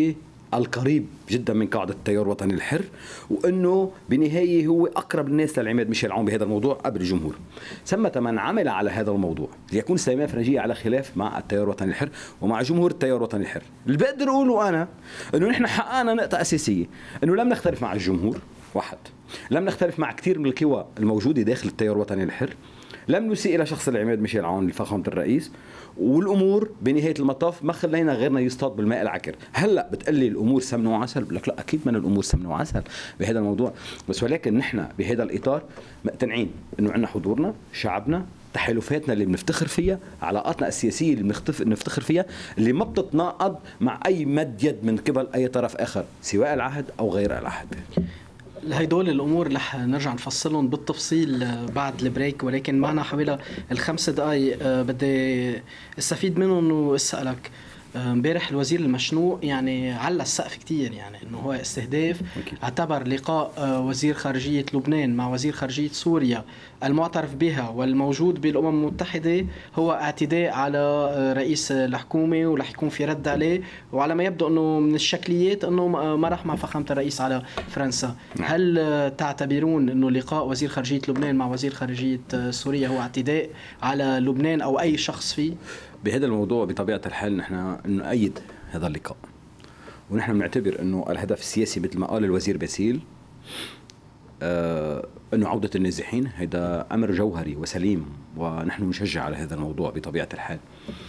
القريب جدا من قاعدة التيار الوطني الحر، وأنه بالنهاية هو أقرب الناس للعماد ميشيل عون بهذا الموضوع قبل الجمهور. ثمة من عمل على هذا الموضوع ليكون السليمان فرنجية على خلاف مع التيار الوطني الحر ومع جمهور التيار الوطني الحر. اللي بقدر أقوله أنا أنه نحن حققنا نقطة أساسية، أنه لم نختلف مع الجمهور، واحد، لم نختلف مع كثير من القوى الموجودة داخل التيار الوطني الحر، لم نسيء إلى شخص العماد ميشيل عون لفخامة الرئيس، والامور بنهايه المطاف ما خلينا غيرنا يصطاد بالماء العكر. هلا بتقلي الامور سمن وعسل، بقول لك لا اكيد من الامور سمن وعسل بهذا الموضوع، بس ولكن نحن بهذا الاطار مقتنعين انه عندنا حضورنا، شعبنا، تحالفاتنا اللي بنفتخر فيها، علاقاتنا السياسيه اللي بنفتخر فيها، اللي ما بتتناقض مع اي مد يد من قبل اي طرف اخر سواء العهد او غير العهد. هدول الامور رح نرجع نفصلهم بالتفصيل بعد البريك، ولكن معنا حوالي ال5 دقائق بدي استفيد منهم واسالك. امبارح الوزير المشنوق يعني على السقف كتير، يعني انه هو استهداف، اعتبر لقاء وزير خارجية لبنان مع وزير خارجية سوريا المعترف بها والموجود بالأمم المتحدة هو اعتداء على رئيس الحكومة، ورح يكون في رد عليه، وعلى ما يبدو انه من الشكليات انه ما راح مع فخامة الرئيس على فرنسا. هل تعتبرون انه لقاء وزير خارجية لبنان مع وزير خارجية سوريا هو اعتداء على لبنان او اي شخص فيه؟ بهذا الموضوع بطبيعة الحال نحن نؤيد هذا اللقاء، ونحن بنعتبر أنه الهدف السياسي مثل ما قال الوزير باسيل أنه عودة النازحين هذا أمر جوهري وسليم، ونحن نشجع على هذا الموضوع بطبيعة الحال.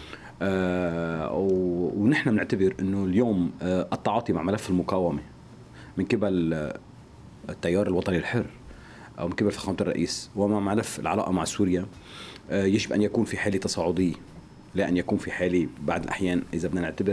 ونحن بنعتبر أنه اليوم التعاطي مع ملف المقاومة من قبل التيار الوطني الحر أو من قبل فخامة الرئيس ومع ملف العلاقة مع سوريا يجب أن يكون في حالة تصاعدية، لا أن يكون في حالة بعض الأحيان إذا بدنا نعتبر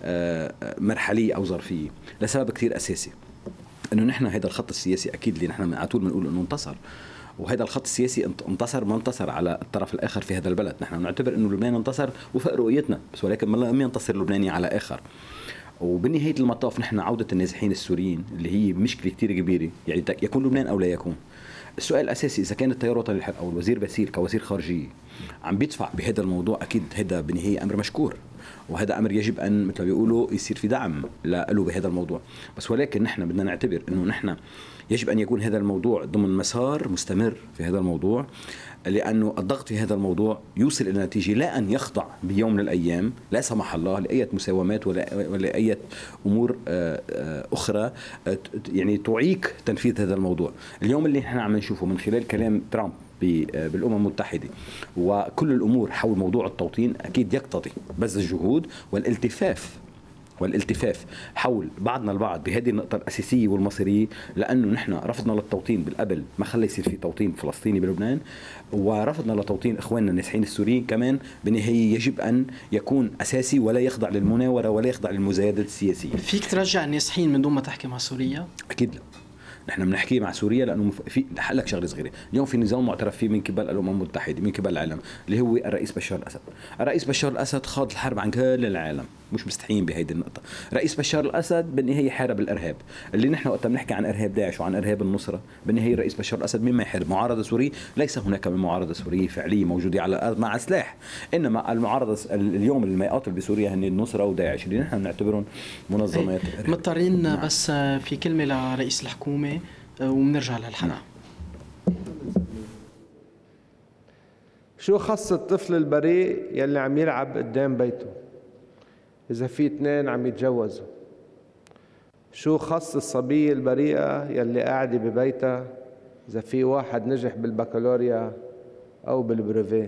مرحلية أو ظرفية، لسبب كتير أساسي، إنه نحن هذا الخط السياسي أكيد اللي نحن على طول بنقول إنه انتصر، وهذا الخط السياسي ما انتصر على الطرف الآخر في هذا البلد. نحن نعتبر إنه لبنان انتصر وفق رؤيتنا، بس ولكن لم ينتصر لبناني على آخر. وبنهاية المطاف نحن عودة النازحين السوريين اللي هي مشكلة كتير كبيرة، يعني يكون لبنان أو لا يكون. السؤال الأساسي إذا كان التيار الوطني الحر أو الوزير باسيل كوزير خارجية عم بيدفع بهذا الموضوع، أكيد هذا بالنهاية أمر مشكور، وهذا أمر يجب أن مثل ما بيقولوا يصير في دعم له بهذا الموضوع. بس ولكن نحن بدنا نعتبر إنه نحن يجب أن يكون هذا الموضوع ضمن مسار مستمر في هذا الموضوع، لأنه الضغط في هذا الموضوع يوصل إلى نتيجة لا أن يخضع بيوم من الأيام لا سمح الله لأي مساومات ولا أي أمور أخرى يعني تعيق تنفيذ هذا الموضوع. اليوم اللي نحن عم نشوفه من خلال كلام ترامب بالأمم المتحدة وكل الأمور حول موضوع التوطين أكيد يقتضي بذل الجهود والالتفاف حول بعضنا البعض بهذه النقطة الأساسية والمصيرية، لأنه نحن رفضنا للتوطين بالقبل ما خلى يصير في توطين فلسطيني بلبنان، ورفضنا لتوطين إخواننا النازحين السوريين كمان بالنهاية يجب أن يكون أساسي ولا يخضع للمناورة ولا يخضع للمزايدات السياسية. فيك ترجع النازحين من دون ما تحكي مع سوريا؟ أكيد لا، نحن بنحكي مع سوريا لانه في لك شغله صغيره، اليوم في نظام معترف فيه من قبل الامم المتحده من قبل العالم اللي هو الرئيس بشار الاسد. الرئيس بشار الاسد خاض الحرب عن كل العالم، مش مستحيين بهيدي النقطه. رئيس بشار الاسد بالنهايه حارب الارهاب، اللي نحن وقت بنحكي عن ارهاب داعش وعن ارهاب النصره بالنهايه الرئيس بشار الاسد مما يحارب معارضه سوريه، ليس هناك من معارضه سوريه فعليه موجوده على الارض مع سلاح، انما المعارضه اليوم اللي يقاتل بسوريا هن النصره وداعش اللي نحن بنعتبرهم منظمات ارهاب. مضطرين نعم. بس في كلمه لرئيس الحكومه وبنرجع للحلقة. شو خص الطفل البريء يلي عم يلعب قدام بيته إذا في 2 عم يتجوزوا؟ شو خص الصبية البريئة يلي قاعدة ببيتها إذا في واحد نجح بالبكالوريا أو بالبريفيه؟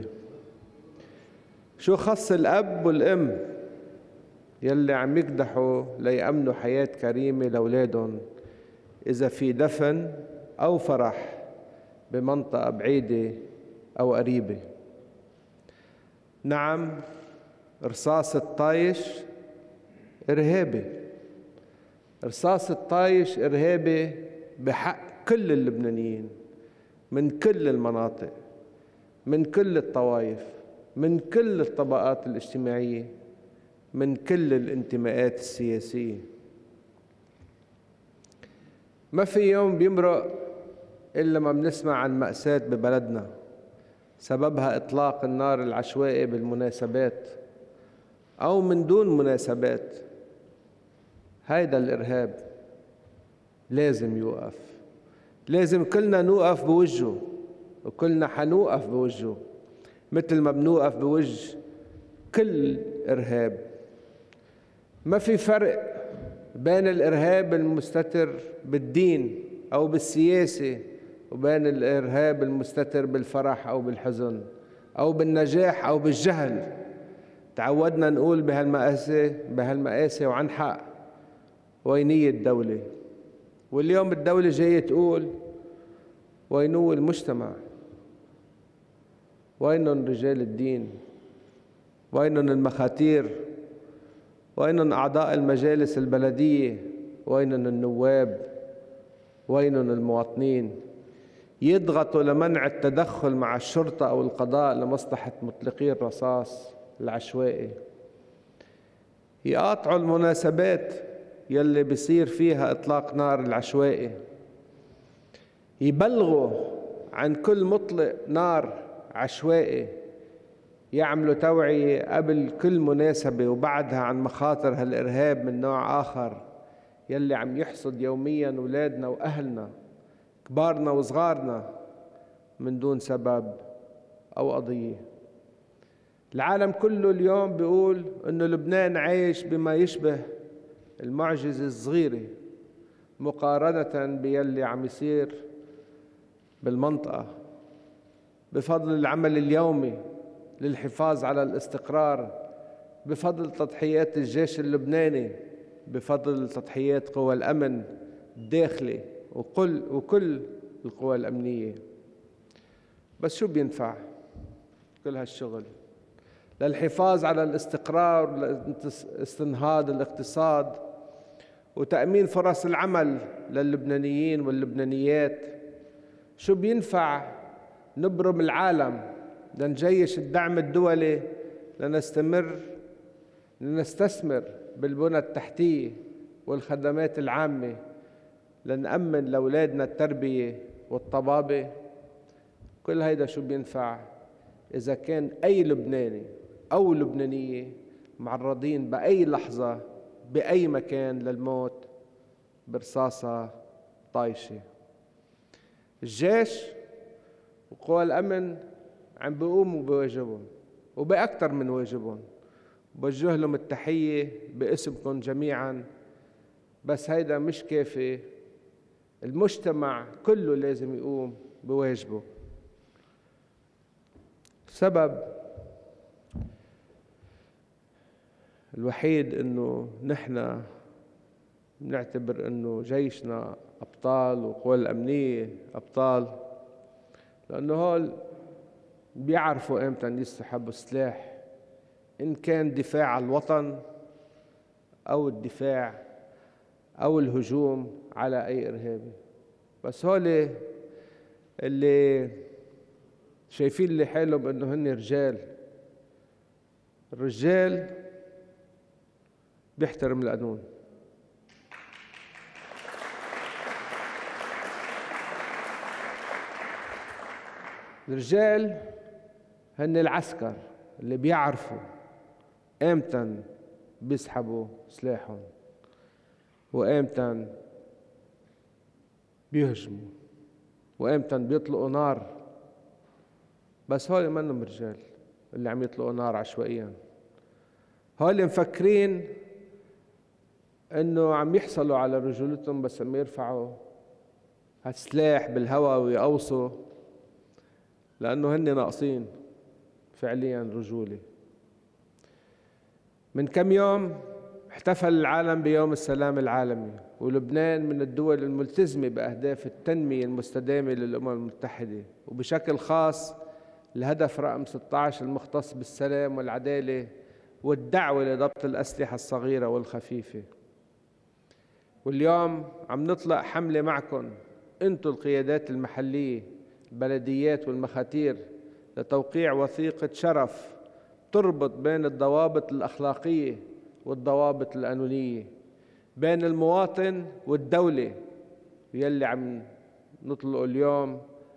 شو خص الأب والأم يلي عم يكدحوا ليأمنوا حياة كريمة لأولادهم إذا في دفن أو فرح بمنطقة بعيدة أو قريبة؟ نعم، رصاص الطايش إرهابي، رصاص الطايش إرهابي بحق كل اللبنانيين من كل المناطق، من كل الطوائف، من كل الطبقات الاجتماعية، من كل الانتماءات السياسية. ما في يوم بيمرق إلا ما بنسمع عن مأساة ببلدنا سببها إطلاق النار العشوائي بالمناسبات أو من دون مناسبات. هيدا الإرهاب لازم يوقف، لازم كلنا نوقف بوجهه، وكلنا حنوقف بوجهه مثل ما بنوقف بوجه كل إرهاب. ما في فرق بين الإرهاب المستتر بالدين أو بالسياسة وبين الإرهاب المستتر بالفرح أو بالحزن أو بالنجاح أو بالجهل. تعودنا نقول بهالمقاسة وعن حق وينية الدولة، واليوم الدولة جاية تقول وينو المجتمع، وينن رجال الدين، وينن المخاتير، وينن أعضاء المجالس البلدية، وينن النواب، وينن المواطنين. يضغطوا لمنع التدخل مع الشرطة أو القضاء لمصلحة مطلقي الرصاص العشوائي، يقاطعوا المناسبات يلي بيصير فيها إطلاق نار العشوائي، يبلغوا عن كل مطلق نار عشوائي، يعملوا توعية قبل كل مناسبة وبعدها عن مخاطر هالإرهاب من نوع آخر يلي عم يحصد يومياً أولادنا وأهلنا كبارنا وصغارنا من دون سبب أو قضية. العالم كله اليوم بيقول إنه لبنان عايش بما يشبه المعجزة الصغيرة مقارنة بيلي عم يصير بالمنطقة، بفضل العمل اليومي للحفاظ على الاستقرار، بفضل تضحيات الجيش اللبناني، بفضل تضحيات قوى الأمن الداخلي وكل القوى الأمنية. بس شو بينفع كل هالشغل للحفاظ على الاستقرار لاستنهاض الاقتصاد وتأمين فرص العمل للبنانيين واللبنانيات؟ شو بينفع نبرم العالم لنجيش الدعم الدولي لنستثمر بالبنى التحتية والخدمات العامة لنأمن لأولادنا التربية والطبابة؟ كل هيدا شو بينفع إذا كان أي لبناني أو لبنانية معرضين بأي لحظة بأي مكان للموت برصاصة طايشة؟ الجيش وقوى الأمن عم بيقوموا بواجبهم وبأكثر من واجبهم، بوجه لهم التحية باسمكم جميعا، بس هيدا مش كافي. المجتمع كله لازم يقوم بواجبه. السبب الوحيد انه نحن بنعتبر انه جيشنا ابطال وقوى الامنيه ابطال لانه هول بيعرفوا امتى يسحبوا السلاح، ان كان دفاع عن الوطن او الدفاع او الهجوم على اي ارهابي. بس هول اللي شايفين اللي حالهم انه هن رجال. الرجال بيحترم القانون. الرجال هن العسكر اللي بيعرفوا امتى بيسحبوا سلاحهم وامتى بيهجموا وامتى بيطلقوا نار. بس هول منهم رجال اللي عم يطلقوا نار عشوائيا. هول مفكرين انه عم يحصلوا على رجولتهم بس عم يرفعوا هالسلاح بالهواء ويقوصوا، لانه هن ناقصين فعليا رجولة. من كم يوم احتفل العالم بيوم السلام العالمي، ولبنان من الدول الملتزمة بأهداف التنمية المستدامة للأمم المتحدة، وبشكل خاص الهدف رقم 16 المختص بالسلام والعدالة والدعوة لضبط الأسلحة الصغيرة والخفيفة. واليوم عم نطلق حملة معكم انتم القيادات المحلية البلديات والمخاتير لتوقيع وثيقة شرف تربط بين الضوابط الأخلاقية والضوابط القانونية، بين المواطن والدولة، يلي عم نطلقه اليوم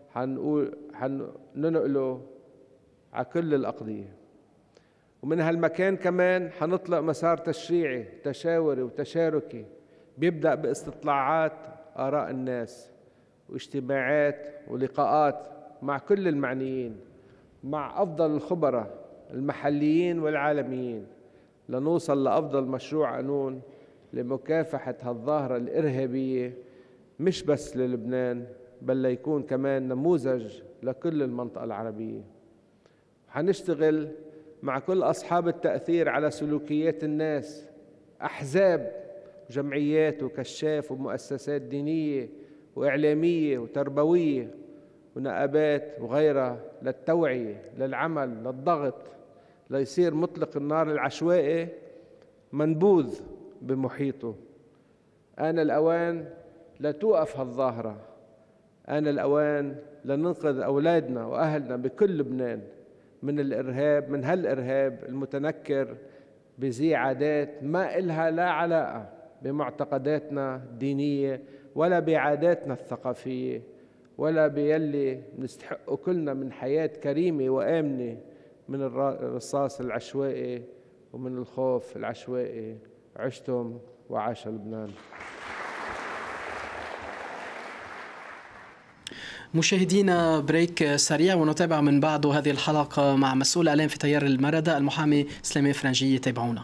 حننقله على كل الأقضية. ومن هالمكان كمان حنطلق مسار تشريعي تشاوري وتشاركي بيبدأ باستطلاعات آراء الناس واجتماعات ولقاءات مع كل المعنيين، مع أفضل الخبراء المحليين والعالميين، لنوصل لأفضل مشروع قانون لمكافحة هالظاهرة الإرهابية مش بس للبنان، بل ليكون كمان نموذج لكل المنطقة العربية. حنشتغل مع كل أصحاب التأثير على سلوكيات الناس، أحزاب وجمعيات وكشاف ومؤسسات دينية وإعلامية وتربوية ونقابات وغيرها، للتوعية، للعمل، للضغط، ليصير مطلق النار العشوائي منبوذ بمحيطه. آن الأوان لتوقف هالظاهرة، آن الأوان لننقذ أولادنا وأهلنا بكل لبنان من الإرهاب، من هالإرهاب المتنكر بذي عادات ما إلها لا علاقة بمعتقداتنا الدينية ولا بعاداتنا الثقافية ولا بيلي نستحقه كلنا من حياة كريمة وآمنة من الرصاص العشوائي ومن الخوف العشوائي. عشتم وعاش لبنان. مشاهدينا، بريك سريع ونتابع من بعده هذه الحلقة مع مسؤول إعلام في تيار المردة المحامي سليمان فرنجية. تابعونا.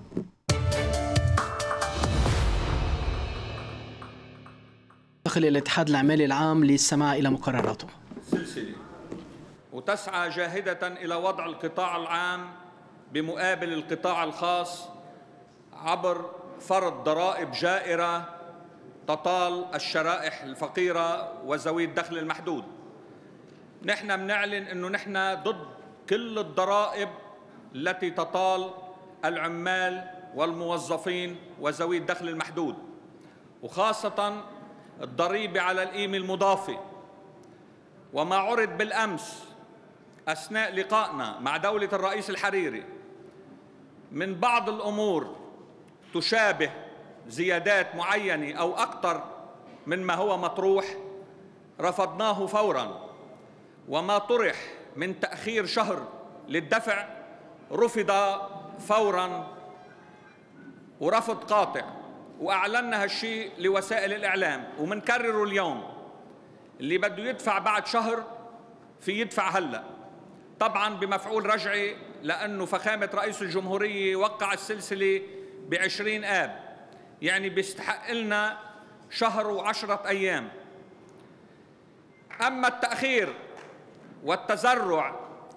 داخل الاتحاد العمالي العام للسماع إلى مقرراته سلسلة وتسعى جاهدة إلى وضع القطاع العام بمقابل القطاع الخاص عبر فرض ضرائب جائرة تطال الشرائح الفقيرة وذوي الدخل المحدود. نحن بنعلن أنه نحن ضد كل الضرائب التي تطال العمال والموظفين وذوي الدخل المحدود، وخاصة الضريبة على القيمة المضافة. وما عرض بالأمس أثناء لقائنا مع دولة الرئيس الحريري من بعض الأمور تشابه زيادات معينة أو أكثر مما هو مطروح، رفضناه فوراً. وما طرح من تأخير شهر للدفع رفض فوراً ورفض قاطع، وأعلنا هالشيء لوسائل الإعلام ومنكرره اليوم. اللي بده يدفع بعد شهر في يدفع هلأ، طبعاً بمفعول رجعي، لأنه فخامة رئيس الجمهورية وقع السلسلة ب20 آب، يعني بيستحق لنا شهر و10 أيام. أما التأخير والتزرع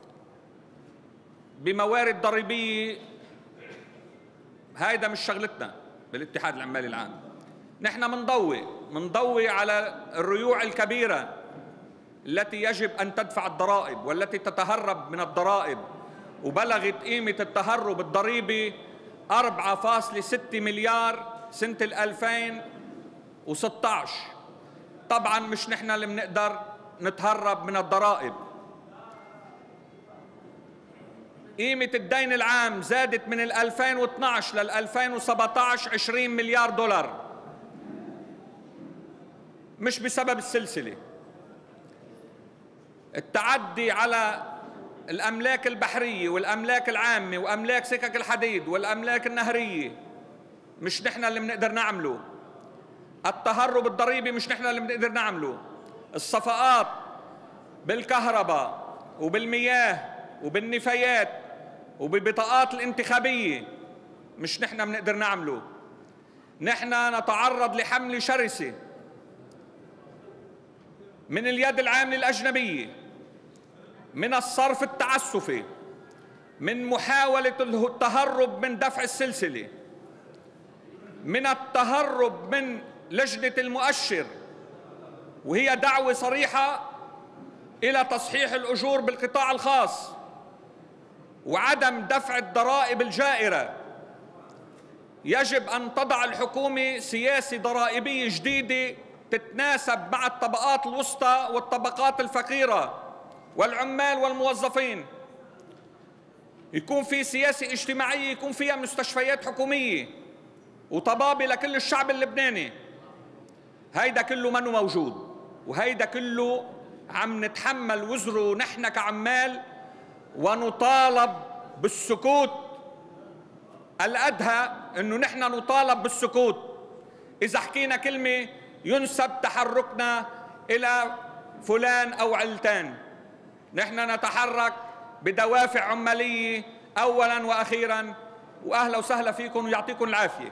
بموارد ضريبية، هيدا مش شغلتنا بالاتحاد العمالي العام. نحن منضوي على الريوع الكبيرة التي يجب أن تدفع الضرائب والتي تتهرب من الضرائب، وبلغت قيمة التهرب الضريبي 4.6 مليار سنة 2016. طبعا مش نحن اللي بنقدر نتهرب من الضرائب. قيمة الدين العام زادت من 2012 لل 2017 20 مليار دولار، مش بسبب السلسلة. التعدي على الأملاك البحرية والأملاك العامة وأملاك سكك الحديد والأملاك النهرية مش نحن اللي بنقدر نعمله. التهرب الضريبي مش نحن اللي بنقدر نعمله. الصفقات بالكهرباء وبالمياه وبالنفايات وبالبطاقات الانتخابية مش نحن بنقدر نعمله. نحن نتعرض لحملة شرسة من اليد العاملة الأجنبية، من الصرف التعسفي، من محاولة التهرب من دفع السلسلة، من التهرب من لجنة المؤشر، وهي دعوة صريحة إلى تصحيح الأجور بالقطاع الخاص وعدم دفع الضرائب الجائرة. يجب أن تضع الحكومة سياسة ضرائبية جديدة تتناسب مع الطبقات الوسطى والطبقات الفقيرة والعمال والموظفين. يكون في سياسة اجتماعية يكون فيها مستشفيات حكومية وطبابة لكل الشعب اللبناني. هيدا كله منه موجود، وهيدا كله عم نتحمل وزره نحن كعمال، ونطالب بالسكوت. الأدهى أنه نحن نطالب بالسكوت. إذا حكينا كلمة ينسب تحركنا إلى فلان أو علتان. نحن نتحرك بدوافع عمالية أولا وأخيرا. وأهلا وسهلا فيكم ويعطيكم العافية.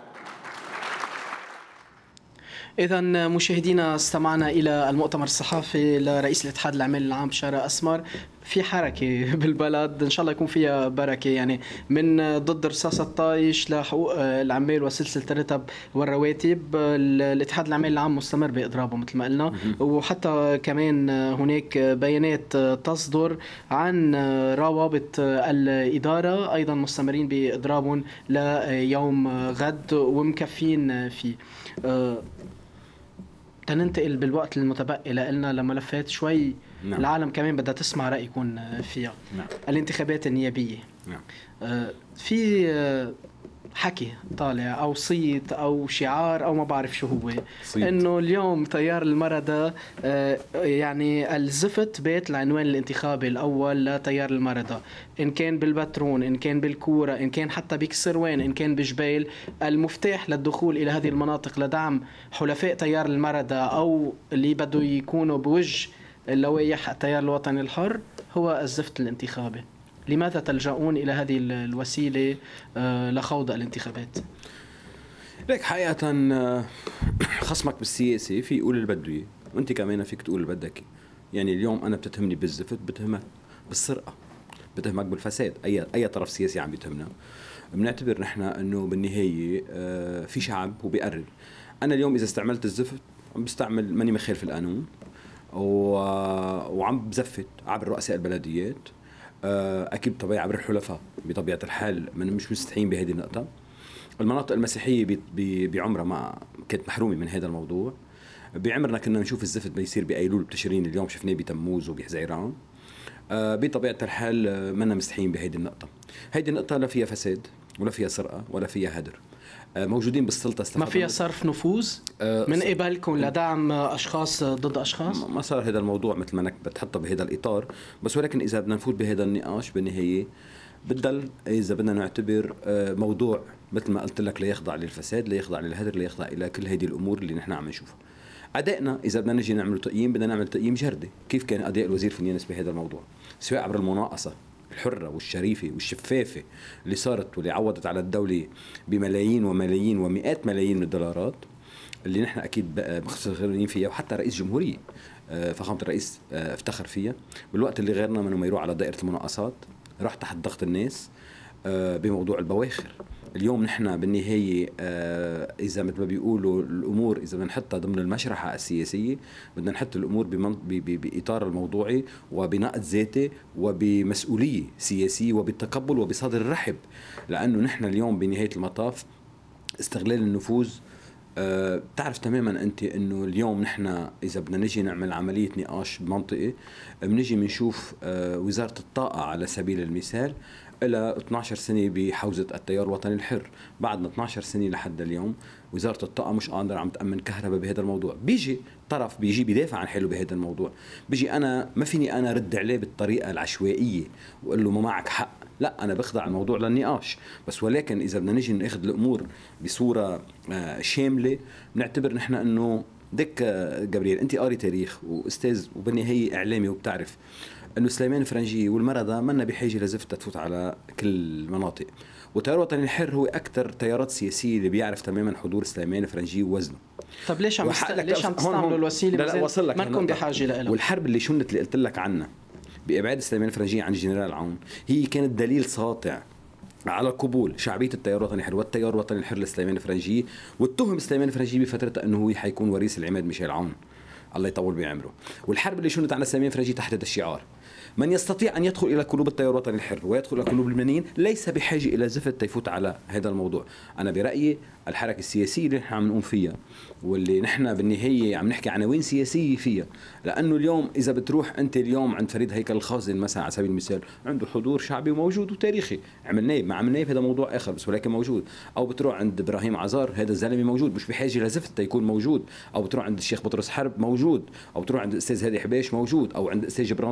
إذا مشاهدينا، استمعنا إلى المؤتمر الصحفي لرئيس الاتحاد العمالي العام بشارة أسمر. في حركة بالبلد إن شاء الله يكون فيها بركة، يعني من ضد رصاص الطايش لحقوق العمال وسلسلة الرتب والرواتب. الاتحاد العمالي العام مستمر بإضرابه مثل ما قلنا، وحتى كمان هناك بيانات تصدر عن روابط الإدارة أيضا مستمرين بإضرابهم ليوم غد ومكفين فيه. تننتقل بالوقت المتبقي لنا لملفات شوي. نعم. العالم كمان بدها تسمع رأيكم فيها. نعم. الانتخابات النيابية. نعم. في حكي طالع أو صيت أو شعار أو ما بعرف شو هو صيت. إنه اليوم تيار المردة يعني الزفت بيت العنوان الانتخابي الأول لتيار المردة، إن كان بالبترون، إن كان بالكورة، إن كان حتى بكسروان، إن كان بجبيل. المفتاح للدخول إلى هذه المناطق لدعم حلفاء تيار المردة أو اللي بدوا يكونوا بوجه اللوائح التيار الوطني الحر هو الزفت الانتخابي. لماذا تلجؤون إلى هذه الوسيلة لخوض الانتخابات؟ لك حقيقة خصمك بالسياسة في يقول اللي بده اياه، وانت كمان فيك تقول اللي بدك. يعني اليوم انا بتتهمني بالزفت، بتهمك بالسرقة، بتهمك بالفساد. اي طرف سياسي عم يتهمنا. بنعتبر نحن انه بالنهاية في شعب وبيقرر. انا اليوم اذا استعملت الزفت عم بستعمل ماني مخالف القانون وعم بزفت عبر رؤساء البلديات، اكيد طبيعي عبر الحلفاء. بطبيعه الحال مش مستحيين بهذه النقطه. المناطق المسيحيه بعمرها ما كانت محرومه من هذا الموضوع. بعمرنا كنا نشوف الزفت بيصير بايلول بتشرين، اليوم شفناه بتموز وبحزيران. بطبيعه الحال منا مستحيين بهذه النقطه. هذه النقطه لا فيها فساد ولا فيها سرقه ولا فيها هدر. موجودين بالسلطه، ما فيها صرف نفوذ من قبلكم لدعم اشخاص ضد اشخاص. ما صار هذا الموضوع مثل ما انك بتحطه بهذا الاطار، بس ولكن اذا بدنا نفوت بهذا النقاش بالنهايه بدل اذا بدنا نعتبر موضوع مثل ما قلت لك لا يخضع للفساد، لا يخضع للهدر، لا يخضع الى كل هذه الامور اللي نحن عم نشوفها. ادائنا اذا بدنا نجي نعمل تقييم بدنا نعمل تقييم جردي. كيف كان اداء الوزير فنيانس بهذا الموضوع، سواء عبر المناقصه الحرة والشريفة والشفافة اللي صارت واللي عوضت على الدولة بملايين وملايين ومئات ملايين من الدولارات اللي نحن أكيد مختصرين فيها، وحتى رئيس جمهورية فخامة الرئيس افتخر فيها، بالوقت اللي غيرنا منه ما يروح على دائرة المناقصات راح تحت ضغط الناس بموضوع البواخر. اليوم نحن بالنهاية إذا مثل ما بيقولوا الأمور إذا بدنا نحطها ضمن المشرحة السياسية بدنا نحط الأمور بإطار الموضوعي وبنقد ذاتي وبمسؤولية سياسية وبالتقبل وبصدر الرحب، لأنه نحن اليوم بنهاية المطاف استغلال النفوذ. بتعرف تماما أنت أنه اليوم نحن إذا بدنا نجي نعمل عملية نقاش بمنطقة بنجي بنشوف وزارة الطاقة على سبيل المثال إلى 12 سنة بحوزة التيار الوطني الحر. بعدنا 12 سنة لحد اليوم وزارة الطاقة مش قادرة عم تأمن كهرباء بهذا الموضوع. بيجي طرف بيجي بيدافع عن حاله بهذا الموضوع، بيجي أنا ما فيني أنا رد عليه بالطريقة العشوائية وقال له ما معك حق، لا أنا بخضع الموضوع للنقاش. بس ولكن إذا بدنا نجي ناخذ الأمور بصورة شاملة بنعتبر نحن أنه دك جابرييل أنت قاري تاريخ وأستاذ وبالنهاية إعلامي وبتعرف انه سليمان فرنجي والمردة منا بحاجه لزفت تفوت على كل المناطق، والتيار الوطني الحر هو اكثر تيارات سياسيه اللي بيعرف تماما حضور سليمان فرنجي ووزنه. طب ليش عم تستعملوا الوسيله؟ لا وصل لك ما نكون بحاجه لها. والحرب اللي شنت اللي قلت لك عنها بابعاد سليمان فرنجي عن الجنرال عون هي كانت دليل ساطع على قبول شعبيه التيار الوطني الحر والتيار الوطني الحر لسليمان فرنجي، واتهم سليمان فرنجي بفترته انه هو حيكون وريث العماد ميشيل عون الله يطول بعمره. والحرب اللي شنت على سليمان فرنجي تحت هذا الشعار من يستطيع أن يدخل إلى قلوب التيار الوطني الحر ويدخل إلى قلوب اللبنانيين ليس بحاجة إلى زفت تيفوت على هذا الموضوع. أنا برأيي الحركة السياسية اللي نحن عم نقوم فيها واللي نحن بالنهاية عم نحكي عناوين سياسية فيها، لأنه اليوم إذا بتروح أنت اليوم عند فريد هيكل الخازن مثلا على سبيل المثال عنده حضور شعبي موجود وتاريخي، عملناه ما عملناه هذا موضوع آخر بس ولكن موجود. أو بتروح عند إبراهيم عزار هذا الزلمة موجود مش بحاجة لزفت تيكون موجود. أو بتروح عند الشيخ بطرس حرب موجود. أو بتروح عند الأستاذ هادي حبيش موجود. أو عند الأستاذ جبران طوق موجود.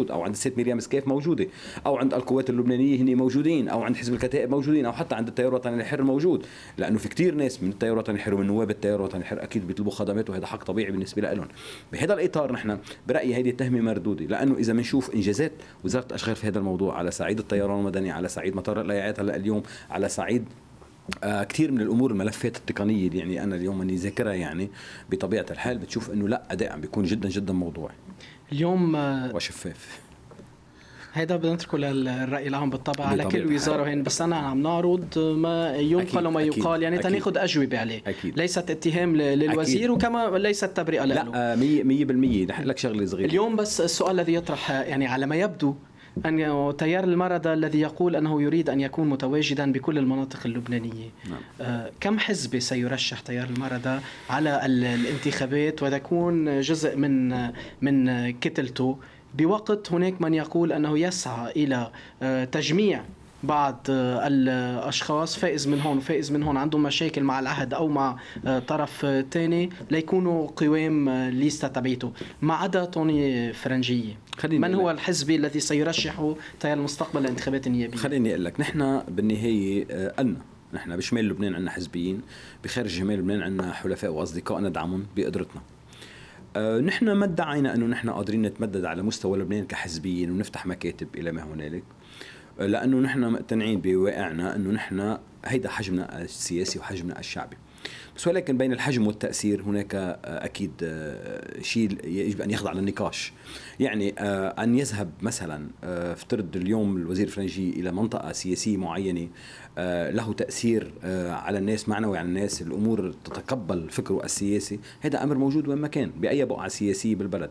موجود، او عند الست مريم سكيف موجوده، او عند القوات اللبنانيه هن موجودين، او عند حزب الكتائب موجودين، او حتى عند التيار الوطني الحر موجود، لانه في كثير ناس من التيار الوطني الحر ومن نواب التيار الوطني الحر اكيد بيطلبوا خدمات، وهذا حق طبيعي بالنسبه لهم. بهذا الاطار نحن برايي هذه التهمه مردوده، لانه اذا بنشوف انجازات وزاره الاشغال في هذا الموضوع على صعيد الطيران المدني، على صعيد مطار القلايعات هلا اليوم، على صعيد كثير من الامور الملفات التقنيه اللي يعني انا اليوم اني ذاكرها، يعني بطبيعه الحال بتشوف انه لا اداء عم بيكون جدا جدا موضوعي اليوم وشفاف. هيدا بدنا نتركه للرأي العام بالطبع على كل وزارة هين، بس أنا عم نعرض ما ينقل وما يقال، يعني تناخذ أجوبة عليه. أكيد. ليست اتهام للوزير أكيد. وكما ليست تبرئة له. لا 100%. رح لك شغلة صغيرة اليوم، بس السؤال الذي يطرح يعني على ما يبدو أن تيار المردة الذي يقول أنه يريد أن يكون متواجدا بكل المناطق اللبنانية، كم حزب سيرشح تيار المردة على الانتخابات وتكون جزء من كتلته، بوقت هناك من يقول أنه يسعى إلى تجميع بعض الأشخاص فائز من هون وفائز من هون عندهم مشاكل مع العهد أو مع طرف تاني ليكونوا قوام ليستا تبعيته، ما عدا طوني فرنجية؟ من هو الحزب الذي سيرشحه تيار المستقبل للانتخابات النيابية؟ خليني أقول لك، نحن بالنهاية نحن بشمال لبنان عندنا حزبيين، بخارج شمال لبنان عندنا حلفاء وأصدقاء ندعمهم بقدرتنا. نحن ما ادعينا انه نحن قادرين نتمدد على مستوى لبنان كحزبيين ونفتح مكاتب الى ما هنالك، لانه نحن مقتنعين بواقعنا انه نحن هيدا حجمنا السياسي وحجمنا الشعبي، بس ولكن بين الحجم والتأثير هناك أكيد شيء يجب أن يخضع للنقاش. يعني أن يذهب مثلا افترض اليوم الوزير الفرنجي إلى منطقة سياسية معينة له تأثير على الناس، معنوي على الناس، الأمور تتقبل فكره السياسي، هذا أمر موجود وين ما كان بأي بقعة سياسية بالبلد.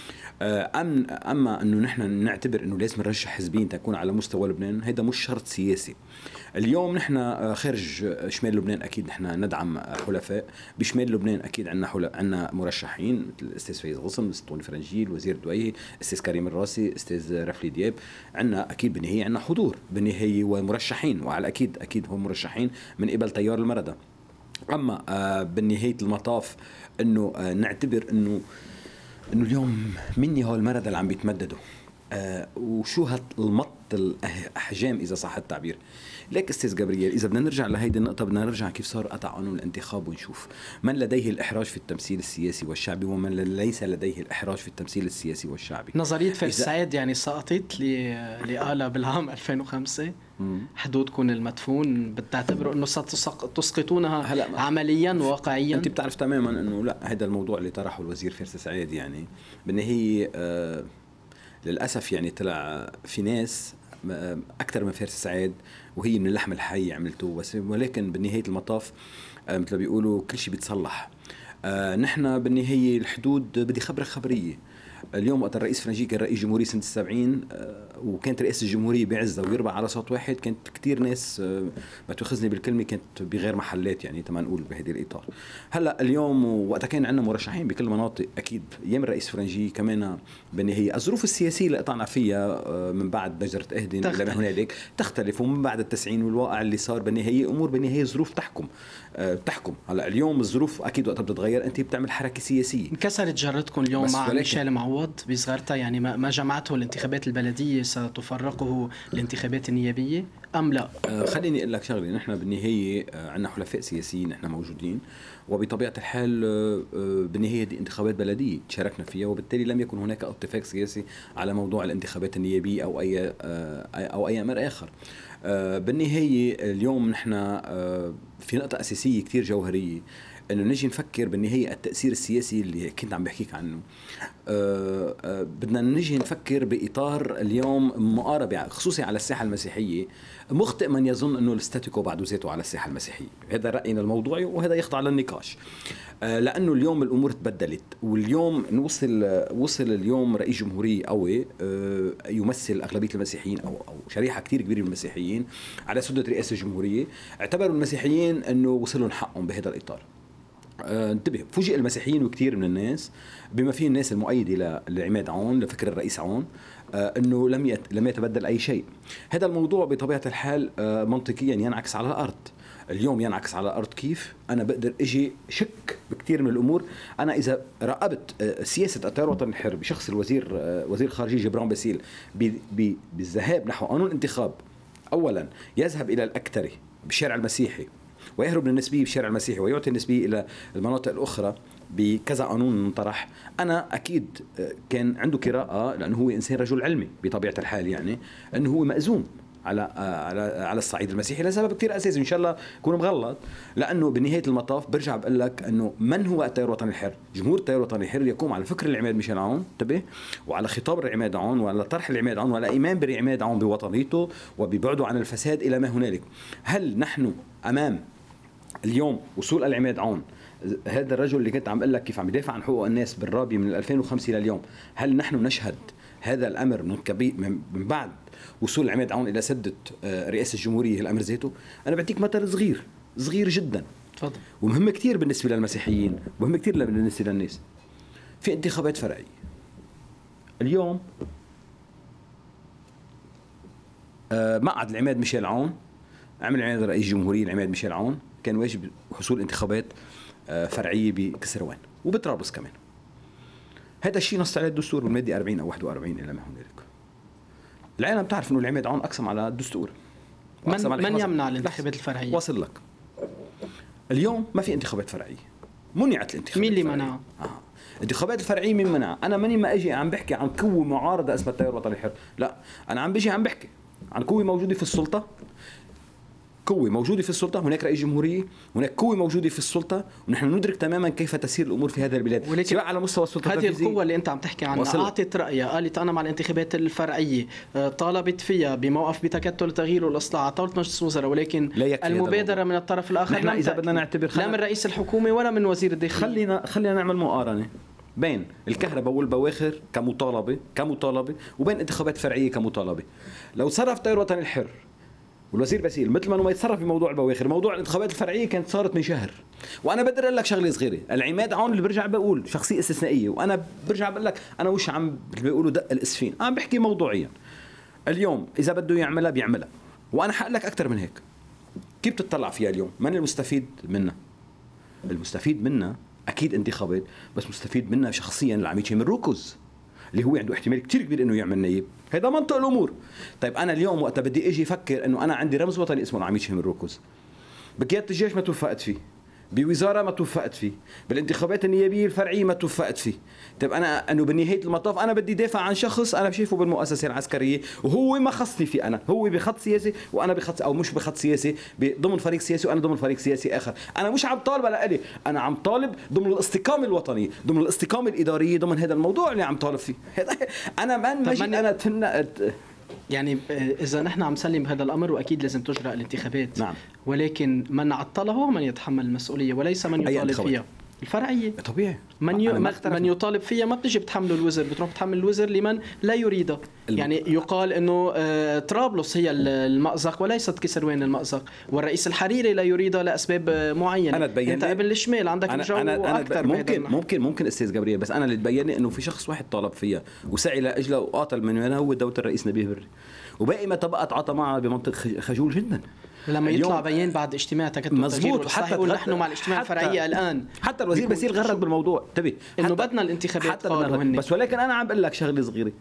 أما أنه نحن نعتبر أنه لازم نرشح حزبين تكون على مستوى لبنان، هذا مش شرط سياسي. اليوم نحن خارج شمال لبنان أكيد نحن ندعم حلفاء، بشمال لبنان أكيد عندنا مرشحين مثل الأستاذ فايز غصن، الأستاذ طوني فرنجي، الوزير الدويهي، الأستاذ كريم الراسي، الأستاذ رفلي دياب، عندنا أكيد بالنهاية عندنا حضور بالنهاية ومرشحين، وعلى أكيد هم مرشحين من قبل تيار المردة. أما بالنهاية المطاف أنه نعتبر أنه اليوم مني هو المردة اللي عم بيتمددوا وشو هالمط الأحجام إذا صح التعبير. لك أستاذ جابرييل، إذا بدنا نرجع لهيدي النقطة بدنا نرجع كيف صار قطع قانون الانتخاب ونشوف من لديه الإحراج في التمثيل السياسي والشعبي ومن ليس لديه الإحراج في التمثيل السياسي والشعبي. نظرية فارس سعيد يعني سقطت لقالها بالعام 2005 حدودكم المدفون، بتعتبروا أنه ستسقطونها عمليا واقعيا؟ أنت بتعرف تماما أنه لا، هذا الموضوع اللي طرحه الوزير فارس سعيد يعني بالنهاية للأسف يعني طلع في ناس أكثر من فارس سعيد وهي من اللحم الحي عملته، ولكن بالنهاية المطاف مثل بيقولوا كل شيء بيتصلح. نحن بالنهاية الحدود بدي خبرك خبرية. اليوم وقت الرئيس فرنجي كان رئيس جمهورية سنة 70 وكانت رئاسة الجمهورية بعزة ويربع على صوت واحد، كانت كتير ناس ما تأخذني بالكلمة كانت بغير محلات، يعني تما نقول بهذه الإطار. هلأ اليوم وقتها كان عندنا مرشحين بكل مناطق أكيد أيام الرئيس فرنجي كمان بالنهاية الظروف السياسية اللي قطعنا فيها من بعد بجرة أهدن إلى ما هنالك تختلف، ومن بعد التسعين والواقع اللي صار بالنهاية أمور بالنهاية ظروف تحكم. هلأ اليوم الظروف أكيد وقتها بتتغير، أنت بتعمل حركة سياسية. انكسرت جرتكم اليوم مع ميشيل معوض بصغرتها، يعني ما جمعته الانتخابات البلدية ستفرقه الانتخابات النيابية أم لا؟ خليني أقول لك شغلة، نحن بالنهاية عندنا حلفاء سياسيين نحن موجودين، وبطبيعة الحال بالنهاية دي انتخابات بلدية تشاركنا فيها، وبالتالي لم يكن هناك اتفاق سياسي على موضوع الانتخابات النيابية أو أي أمر آخر. بالنهاية اليوم نحن في نقطة أساسية كتير جوهرية، انه نجي نفكر بالنهايه التاثير السياسي اللي كنت عم بحكيك عنه. بدنا نجي نفكر باطار اليوم مقاربه خصوصي على الساحه المسيحيه. مخطئ من يظن انه الاستاتيكو بعده ذاته على الساحه المسيحيه، هذا راينا الموضوعي وهذا يخضع للنقاش، لانه اليوم الامور تبدلت، واليوم وصل اليوم رئيس جمهوريه قوي يمثل اغلبيه المسيحيين او شريحه كثير كبيره من المسيحيين على سده رئاسه الجمهوريه. اعتبروا المسيحيين انه وصلوا حقهم بهذا الاطار. انتبه، فوجئ المسيحيين وكثير من الناس بما فيه الناس المؤيده لعماد عون لفكر الرئيس عون انه لم يتبدل اي شيء. هذا الموضوع بطبيعه الحال منطقيا ينعكس على الارض. اليوم ينعكس على الارض كيف انا بقدر اجي شك بكثير من الامور. انا اذا راقبت سياسه التيار الوطني الحر بشخص وزير الخارجيه جبران باسيل بالذهاب نحو قانون انتخاب اولا يذهب الى الاكثري بالشارع المسيحي ويهرب من النسبيه بالشارع المسيحي ويعطي النسبيه الى المناطق الاخرى بكذا قانون انطرح، انا اكيد كان عنده قراءه لانه هو انسان رجل علمي بطبيعه الحال، يعني انه هو مأزوم على الصعيد المسيحي لسبب كثير اساسي، ان شاء الله اكون مغلط، لانه بنهايه المطاف برجع بقول لك انه من هو التيار الوطني الحر؟ جمهور التيار الوطني الحر يقوم على فكر العماد ميشيل عون، انتبه، وعلى خطاب العماد عون وعلى طرح العماد عون وعلى ايمان بالعماد عون بوطنيته وببعده عن الفساد الى ما هنالك. هل نحن امام اليوم وصول العماد عون، هذا الرجل اللي كنت عم اقول لك كيف عم يدافع عن حقوق الناس بالرابي من 2005 لليوم، هل نحن نشهد هذا الامر من بعد وصول العماد عون الى سده رئاسه الجمهوريه الامر ذاته؟ انا بعطيك مثل صغير جدا تفضل، ومهم كثير بالنسبه للمسيحيين ومهم كثير بالنسبه للناس. في انتخابات فرعيه اليوم، مقعد العماد ميشيل عون عمل عماد رئيس الجمهوريه العماد ميشيل عون كان واجب حصول انتخابات فرعيه بكسروان وبطرابلس كمان. هذا الشيء نص عليه الدستور بالماده 40 او 41 الى ما هنالك. العالم تعرف انه العماد عون اقسم على الدستور. من يمنع الانتخابات الفرعيه؟ واصل لك. اليوم ما في انتخابات فرعيه، منعت الانتخابات. مين اللي منعها؟ الانتخابات الفرعيه مين منعها؟ انا ماني ما اجي عم بحكي عن قوه معارضه اسمها التيار الوطني الحر، لا، انا عم بحكي عن قوه موجوده في السلطه، قوة موجودة في السلطة، هناك رئيس جمهورية، هناك قوة موجودة في السلطة، ونحن ندرك تماما كيف تسير الأمور في هذا البلاد، سواء على مستوى السلطة هذه القوة اللي أنت عم تحكي عنها أعطت رأيها، قالت أنا مع الانتخابات الفرعية، طالبت فيها بموقف بتكتل التغيير والإصلاح على طاولة مجلس الوزراء، ولكن المبادرة من الطرف الآخر نحن إذا بدنا نعتبر لا من رئيس الحكومة ولا من وزير الداخلية. خلينا نعمل مقارنة بين الكهرباء والبواخر كمطالبة وبين انتخابات فرعية كمطالبة. لو صرف التيار الوطني الحر والوزير باسيل مثل ما يتصرف بموضوع البواخر، موضوع الانتخابات الفرعيه كانت صارت من شهر. وانا بدي اقول لك شغله صغيره، العماد عون اللي برجع بقول شخصيه استثنائيه، وانا برجع بقول لك انا وش عم بيقولوا دق الاسفين، عم بحكي موضوعيا. اليوم اذا بده يعملها بيعملها، وانا حقول لك اكثر من هيك. كيف بتطلع فيها اليوم؟ من المستفيد منها؟ المستفيد منها اكيد انتخابات، بس مستفيد منها شخصيا العميد من روكوز اللي هو عنده احتمال كتير كبير انه يعمل نايب. هذا منطق الامور. طيب انا اليوم وقت بدي اجي افكر انه انا عندي رمز وطني اسمه العميد شامل روكوز، بقياده الجيش ما توفقت فيه، بوزاره ما توفقت فيه، بالانتخابات النيابيه الفرعيه ما توفقت فيه. طيب انا انه بنهايه المطاف انا بدي دافع عن شخص انا بشوفه بالمؤسسه العسكريه وهو ما خصني فيه، انا هو بخط سياسي وانا بخط، او مش بخط سياسي، ضمن فريق سياسي وانا ضمن فريق سياسي اخر. انا مش عم طالب لإلي، انا عم طالب ضمن الاستقامه الوطنيه، ضمن الاستقامه الاداريه، ضمن هذا الموضوع اللي عم طالب فيه. انا انا يعني إذا نحن عم نسلم بهذا الأمر وأكيد لازم تجرى الانتخابات، نعم، ولكن من عطلها هو من يتحمل المسؤولية وليس من يطالب فيها. الفرعية طبيعي، من يطالب فيها ما بتجي بتحمله الوزر، بتروح بتحمل الوزر لمن لا يريدها. يعني يقال انه طرابلس هي المأزق وليست كسروان المأزق، والرئيس الحريري لا يريدها لاسباب معينه. أنا انت ابن الشمال عندك الجو اكثر. ممكن استاذ جبريل، بس انا اللي تبين انه في شخص واحد طالب فيها وسعي لاجلها وقاتل من هنا، هو دوله الرئيس نبيه بري، وباقي ما تبقى تعاطى معها بمنطق خجول جدا. لما يطلع بيان بعد اجتماع تكتل التغيير والإصلاح يقول نحن مع الاجتماع الفرعيه الان، حتى الوزير باسيل غرد بالموضوع، انتبه انه بدنا الانتخابات بس، ولكن انا عم بقول لك شغله صغيره.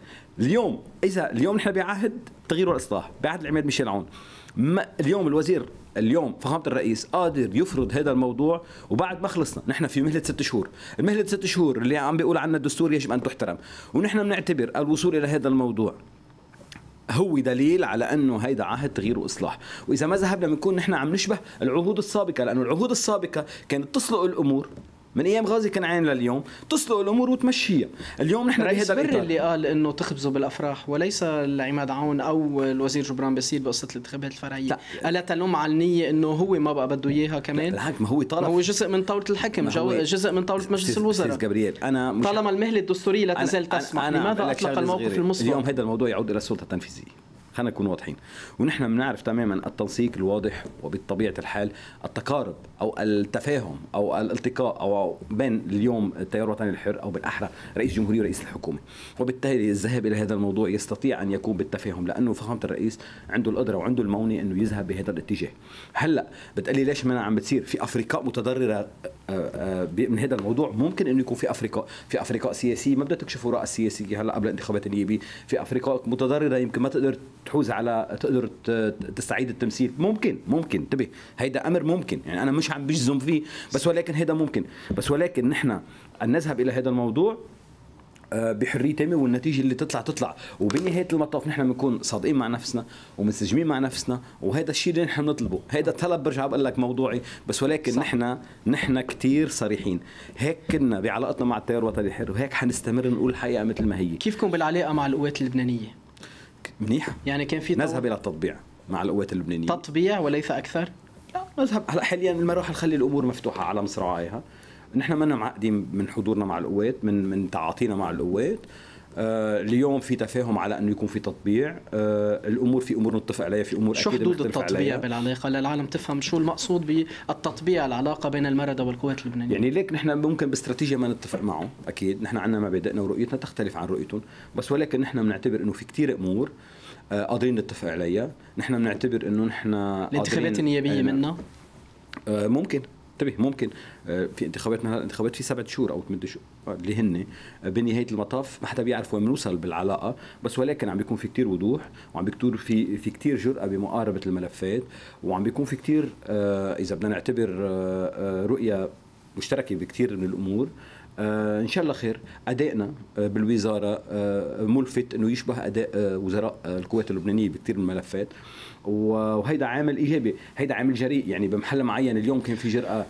اليوم نحن بعهد تغيير والاصلاح، بعهد العماد ميشيل عون. اليوم الوزير، اليوم فخامه الرئيس قادر يفرض هذا الموضوع، وبعد ما خلصنا نحن في مهله 6 شهور، المهله 6 شهور اللي عم بيقول عنها الدستور يجب ان تحترم، ونحن بنعتبر الوصول الى هذا الموضوع هو دليل على انه هيدا عهد تغيير واصلاح. واذا ما ذهبنا بنكون نحن عم نشبه العهود السابقه، لانه العهود السابقه كانت تسلق الامور من ايام غازي كنعان لليوم، تسلق الامور وتمشيها. اليوم نحن بهذا الاطار اللي قال انه تخبزوا بالافراح، وليس العماد عون او الوزير جبران باسيل بقصه الانتخابات الفرعيه. الا تلوم على النيه انه هو ما بقى بده اياها كمان؟ لا ما هو طالب، هو جزء من طاوله الحكم، جزء من طاوله مجلس الوزراء. جبريل، انا طالما المهله الدستوريه لا تزال تسمح، لماذا اطلق الموقف المسبق؟ اليوم هذا الموضوع يعود الى السلطه التنفيذيه. خلينا نكون واضحين. ونحن بنعرف تماما التنسيق الواضح وبطبيعه الحال التقارب او التفاهم او الالتقاء او بين اليوم التيار الوطني الحر او بالاحرى رئيس الجمهوريه ورئيس الحكومه، وبالتالي الذهاب الى هذا الموضوع يستطيع ان يكون بالتفاهم، لانه فخامه الرئيس عنده القدره وعنده المونه انه يذهب بهذا الاتجاه. هلا بتقلي ليش ما عم بتصير في افريقيا متضرره من هذا الموضوع؟ ممكن انه يكون في افريقيا سياسيه ما بدها تكشف وراء السياسيه هلا قبل الانتخابات النيابيه، في افريقيا متضرره يمكن ما تقدر تحوز على تقدر تستعيد التمثيل، ممكن انتبه، هيدا امر ممكن، يعني انا مش عم بجزم فيه، بس ولكن هيدا ممكن، بس ولكن نحن ان نذهب الى هذا الموضوع بحريه تامه، والنتيجه اللي تطلع وبنهايه المطاف نحن بنكون صادقين مع نفسنا ومنسجمين مع نفسنا، وهذا الشيء اللي نحن بنطلبه. هذا طلب برجع بقول لك موضوعي، بس ولكن صح. نحن كثير صريحين، هيك كنا بعلاقتنا مع التيار الوطني الحر، وهيك حنستمر نقول الحقيقه مثل ما هي. كيفكم بالعلاقه مع القوات اللبنانيه؟ منيح، يعني كان في نذهب الى التطبيع مع القوات اللبنانيه، تطبيع وليس اكثر. لا نذهب هلا حاليا المروحه نخلي الامور مفتوحه على مصراعيها، نحن ما معقدين من حضورنا مع القوات، من تعاطينا مع القوات. اليوم في تفاهم على انه يكون في تطبيع، الامور في امور نتفق عليها، في امور شو حدود التطبيع بالعلاقه للعالم تفهم شو المقصود بالتطبيع، العلاقه بين المردة والقوات اللبنانيه؟ يعني ليك نحن ممكن باستراتيجيه ما نتفق معه، اكيد نحن عندنا مبادئنا ورؤيتنا تختلف عن رؤيتهم، بس ولكن نحن بنعتبر انه في كثير امور قادرين نتفق عليها. نحن بنعتبر انه نحن الانتخابات النيابيه منا ممكن ممكن في انتخاباتنا، الانتخابات في 7 شهور او 8 شهور اللي هن بنهايه المطاف ما حدا بيعرف وين بنوصل بالعلاقه، بس ولكن عم بيكون في كتير وضوح، وعم بيكون في كتير جرأه بمقاربه الملفات، وعم بيكون في كتير اذا بدنا نعتبر رؤيه مشتركه بكتير من الامور. ان شاء الله خير. ادائنا بالوزاره ملفت انه يشبه اداء وزراء القوات اللبنانيه بكثير من الملفات، وهيدا عامل ايجابي، هيدا عامل جريء. يعني بمحل معين اليوم كان في جرأه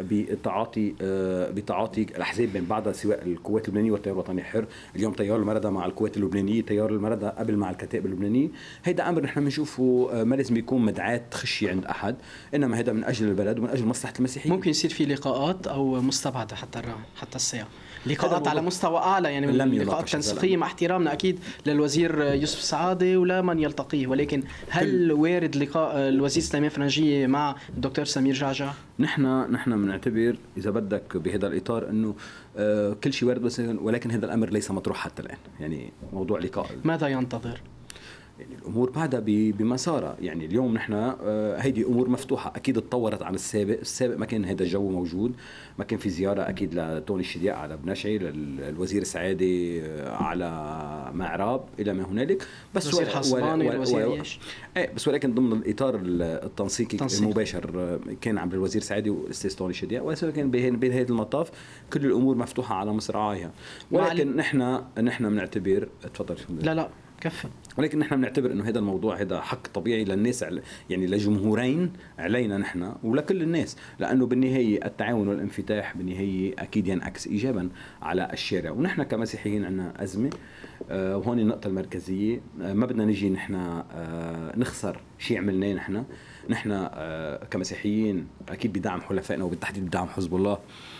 بتعاطي الاحزاب بين بعضها، سواء القوات اللبنانيه والتيار الوطني الحر. اليوم تيار المردة مع القوات اللبنانيه، تيار المردة قبل مع الكتائب اللبنانيه. هيدا امر نحن بنشوفه ما لازم يكون مدعاة خشيه عند احد، انما هيدا من اجل البلد ومن اجل مصلحه المسيحيين. ممكن يصير في لقاءات او مستبعده حتى الساعه لقاءات على مستوى اعلى، يعني لقاءات تنسيقيه مع احترامنا اكيد للوزير يوسف سعاده ولا من يلتقيه، ولكن هل وارد لقاء الوزير سليمان فرنجيه مع الدكتور سمير جعجع؟ نحن بنعتبر اذا بدك بهذا الاطار انه كل شيء وارد، ولكن هذا الامر ليس مطروح حتى الان. يعني موضوع لقاء ماذا ينتظر؟ يعني الامور بعدها بمسارها. يعني اليوم نحن هيدي امور مفتوحه، اكيد اتطورت عن السابق ما كان هذا الجو موجود، ما كان في زياره اكيد لتوني الشدياء على بنشعي، للوزير سعادي على معراب الى ما هنالك، بس وزير حصباني والوزير بس ولكن ضمن الاطار التنسيقي المباشر كان عبر الوزير سعادي والاستاذ توني الشدياء، ولكن بنهايه المطاف كل الامور مفتوحه على مصراعيها. ولكن نحن بنعتبر تفضل. لا كفى. ولكن نحن بنعتبر انه هذا الموضوع هذا حق طبيعي للناس، يعني لجمهورين علينا نحن ولكل الناس، لانه بالنهايه التعاون والانفتاح بالنهايه اكيد ينعكس ايجابا على الشارع. ونحن كمسيحيين عندنا ازمه، وهون النقطه المركزيه، ما بدنا نجي نحن نخسر شيء عملناه. نحن كمسيحيين اكيد بدعم حلفائنا وبالتحديد بدعم حزب الله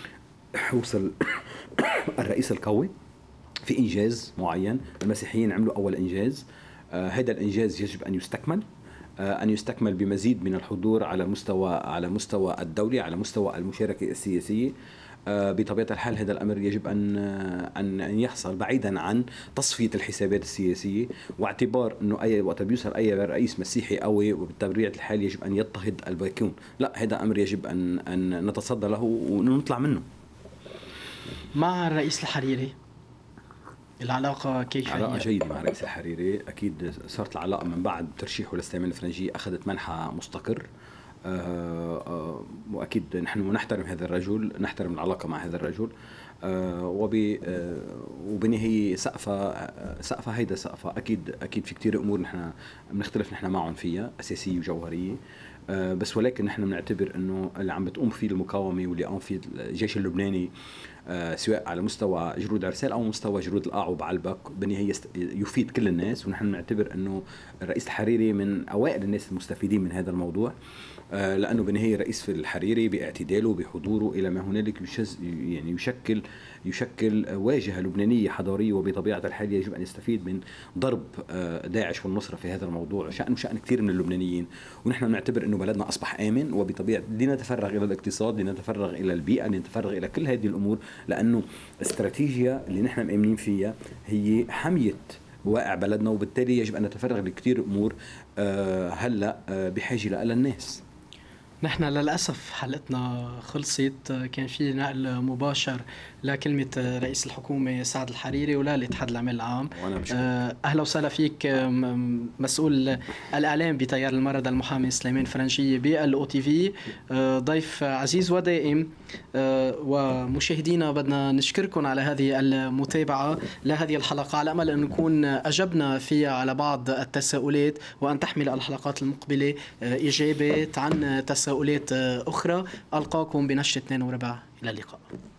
وصل الرئيس القوي في إنجاز معين. المسيحيين عملوا أول إنجاز، هذا الإنجاز يجب أن يستكمل بمزيد من الحضور على مستوى الدولي، على مستوى المشاركة السياسية. بطبيعة الحال هذا الأمر يجب أن يحصل بعيدا عن تصفية الحسابات السياسية، واعتبار أنه أي وقت بيوصل أي رئيس مسيحي قوي وبطبيعة الحال يجب أن يضطهد الباقيون. لا، هذا أمر يجب أن نتصدى له ونطلع منه. مع الرئيس الحريري العلاقة كيف؟ علاقة جيدة مع الرئيس الحريري، أكيد صارت العلاقة من بعد ترشيحه لسليمان الفرنجية أخذت منحى مستقر، وأكيد نحن نحترم هذا الرجل، نحترم العلاقة مع هذا الرجل، وبنهاية سقفة هيدا سقفة. أكيد في كتير أمور نحن بنختلف نحن معهم فيها أساسية وجوهرية، بس ولكن نحن بنعتبر إنه اللي عم بتقوم فيه المقاومة واللي قام فيه الجيش اللبناني سواء على مستوى جرود عرسال أو مستوى جرود القاع وبعلبك، بالنهاية يفيد كل الناس. ونحن نعتبر أنه الرئيس الحريري من أوائل الناس المستفيدين من هذا الموضوع، لأنه بالنهاية رئيس الحريري باعتداله بحضوره إلى ما هنالك يعني يشكل واجهة لبنانية حضارية، وبطبيعة الحال يجب أن يستفيد من ضرب داعش والنصرة في هذا الموضوع شأن كثير من اللبنانيين. ونحن نعتبر أنه بلدنا أصبح آمن، وبطبيعة لنتفرغ إلى الاقتصاد، لنتفرغ إلى البيئة، لنتفرغ إلى كل هذه الأمور، لأنه الاستراتيجية اللي نحن مؤمنين فيها هي حمية واقع بلدنا، وبالتالي يجب أن نتفرغ لكثير أمور هلأ بحاجة لها الناس. نحن للأسف حلقتنا خلصت. كان في نقل مباشر لكلمة رئيس الحكومة سعد الحريري ولا الاتحاد العمال العام. أهلا وسهلا فيك مسؤول الإعلام بتيار المرضى المحامي سليمان فرنجية بالOTV، ضيف عزيز ودائم. ومشاهدينا بدنا نشكركم على هذه المتابعة لهذه الحلقة، على أمل أن نكون أجبنا فيها على بعض التساؤلات، وأن تحمل الحلقات المقبلة إجابات عن تساؤلات أخرى. ألقاكم بنشرة 2:15. إلى اللقاء.